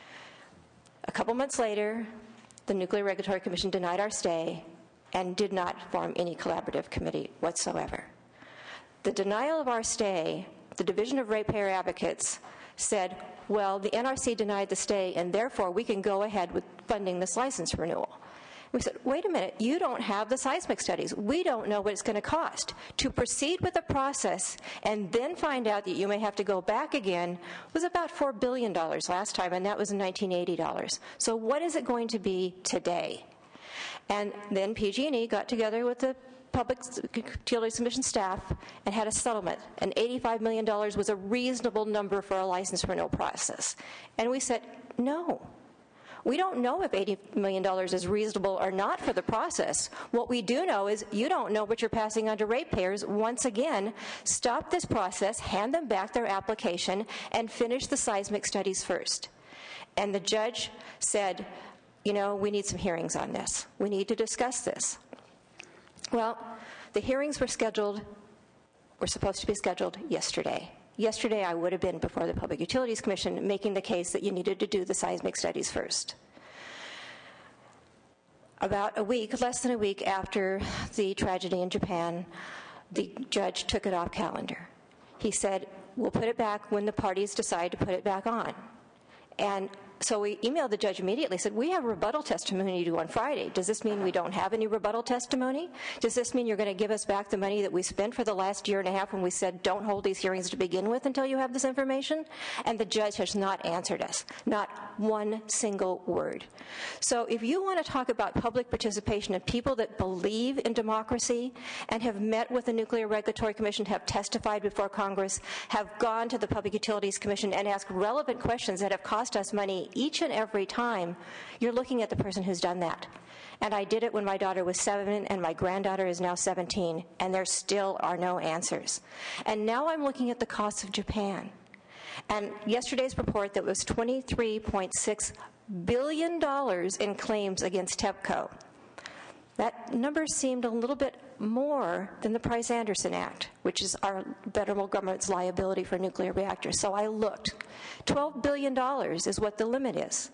A couple months later, the Nuclear Regulatory Commission denied our stay and did not form any collaborative committee whatsoever. The denial of our stay, the Division of Ratepayer Advocates said, well, the NRC denied the stay, and therefore we can go ahead with funding this license renewal. We said, wait a minute, you don't have the seismic studies. We don't know what it's going to cost. To proceed with the process and then find out that you may have to go back again was about $4 billion last time, and that was in $1980. So what is it going to be today? And then PG&E got together with the Public Utilities Commission staff and had a settlement, and $85 million was a reasonable number for a license renewal process. And we said, no. We don't know if $80 million is reasonable or not for the process. What we do know is you don't know what you're passing on to ratepayers. Once again, stop this process, hand them back their application, and finish the seismic studies first. And the judge said, you know, we need some hearings on this. We need to discuss this. Well, the hearings were supposed to be scheduled yesterday. Yesterday, I would have been before the Public Utilities Commission making the case that you needed to do the seismic studies first. About a week, less than a week after the tragedy in Japan, the judge took it off calendar. He said, we'll put it back when the parties decide to put it back on. And so we emailed the judge immediately, said, we have rebuttal testimony due on Friday. Does this mean we don't have any rebuttal testimony? Does this mean you're going to give us back the money that we spent for the last year and a half when we said don't hold these hearings to begin with until you have this information? And the judge has not answered us, not one single word. So if you want to talk about public participation and people that believe in democracy and have met with the Nuclear Regulatory Commission, have testified before Congress, have gone to the Public Utilities Commission and asked relevant questions that have cost us money each and every time, you're looking at the person who's done that. And I did it when my daughter was 7 and my granddaughter is now 17, and there still are no answers. And now I'm looking at the costs of Japan. And yesterday's report that was $23.6 billion in claims against TEPCO. That number seemed a little bit more than the Price-Anderson Act, which is our federal government's liability for nuclear reactors. So I looked. $12 billion is what the limit is.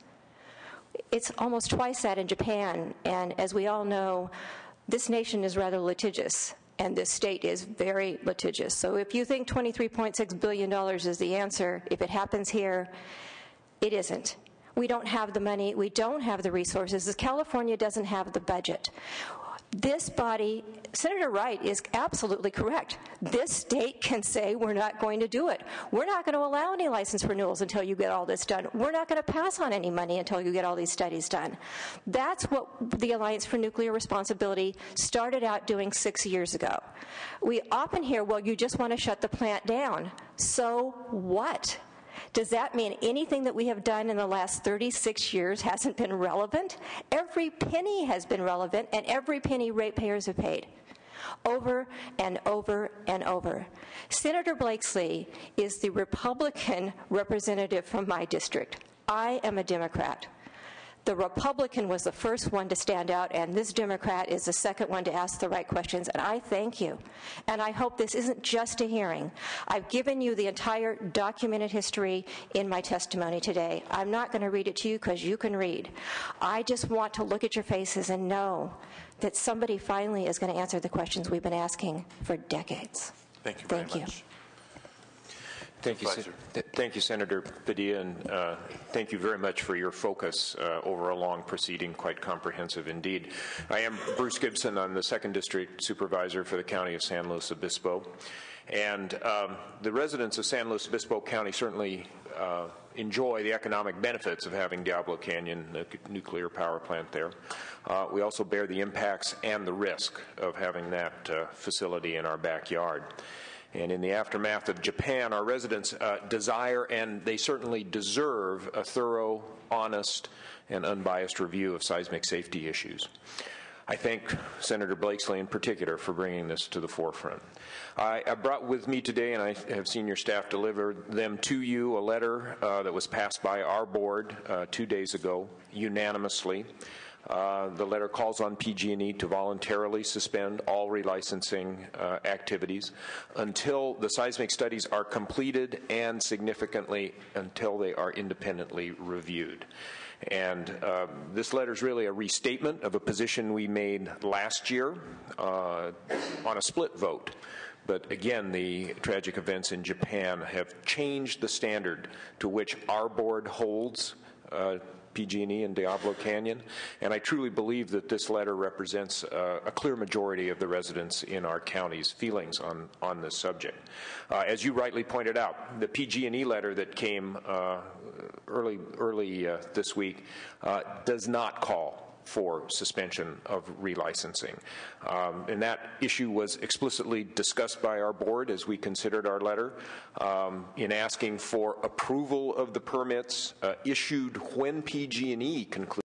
It's almost twice that in Japan, and as we all know, this nation is rather litigious, and this state is very litigious. So if you think $23.6 billion is the answer, if it happens here, it isn't. We don't have the money. We don't have the resources. California doesn't have the budget. This body, Senator Wright is absolutely correct. This state can say we're not going to do it. We're not going to allow any license renewals until you get all this done. We're not going to pass on any money until you get all these studies done. That's what the Alliance for Nuclear Responsibility started out doing 6 years ago. We often hear, well, you just want to shut the plant down. So what? Does that mean anything that we have done in the last 36 years hasn't been relevant? Every penny has been relevant, and every penny ratepayers have paid. Over and over and over. Senator Blakesley is the Republican representative from my district. I am a Democrat. The Republican was the first one to stand out, and this Democrat is the second one to ask the right questions, and I thank you. And I hope this isn't just a hearing. I've given you the entire documented history in my testimony today. I'm not going to read it to you because you can read. I just want to look at your faces and know that somebody finally is going to answer the questions we've been asking for decades. Thank you very much. Thank you, Senator Padilla, and thank you very much for your focus over a long proceeding, quite comprehensive indeed. I am Bruce Gibson. I'm the 2nd District Supervisor for the County of San Luis Obispo. And the residents of San Luis Obispo County certainly enjoy the economic benefits of having Diablo Canyon, the nuclear power plant there. We also bear the impacts and the risk of having that facility in our backyard. And in the aftermath of Japan, our residents desire, and they certainly deserve, a thorough, honest, and unbiased review of seismic safety issues. I thank Senator Blakesley in particular for bringing this to the forefront. I brought with me today, and I have seen your staff deliver them to you, a letter that was passed by our board 2 days ago, unanimously. The letter calls on PG&E to voluntarily suspend all relicensing activities until the seismic studies are completed and, significantly, until they are independently reviewed. And this letter is really a restatement of a position we made last year on a split vote. But again, the tragic events in Japan have changed the standard to which our board holds PG&E and Diablo Canyon, and I truly believe that this letter represents a clear majority of the residents in our county's feelings on this subject. As you rightly pointed out, the PG&E letter that came early this week does not call for suspension of relicensing. And that issue was explicitly discussed by our board as we considered our letter in asking for approval of the permits issued when PG&E concluded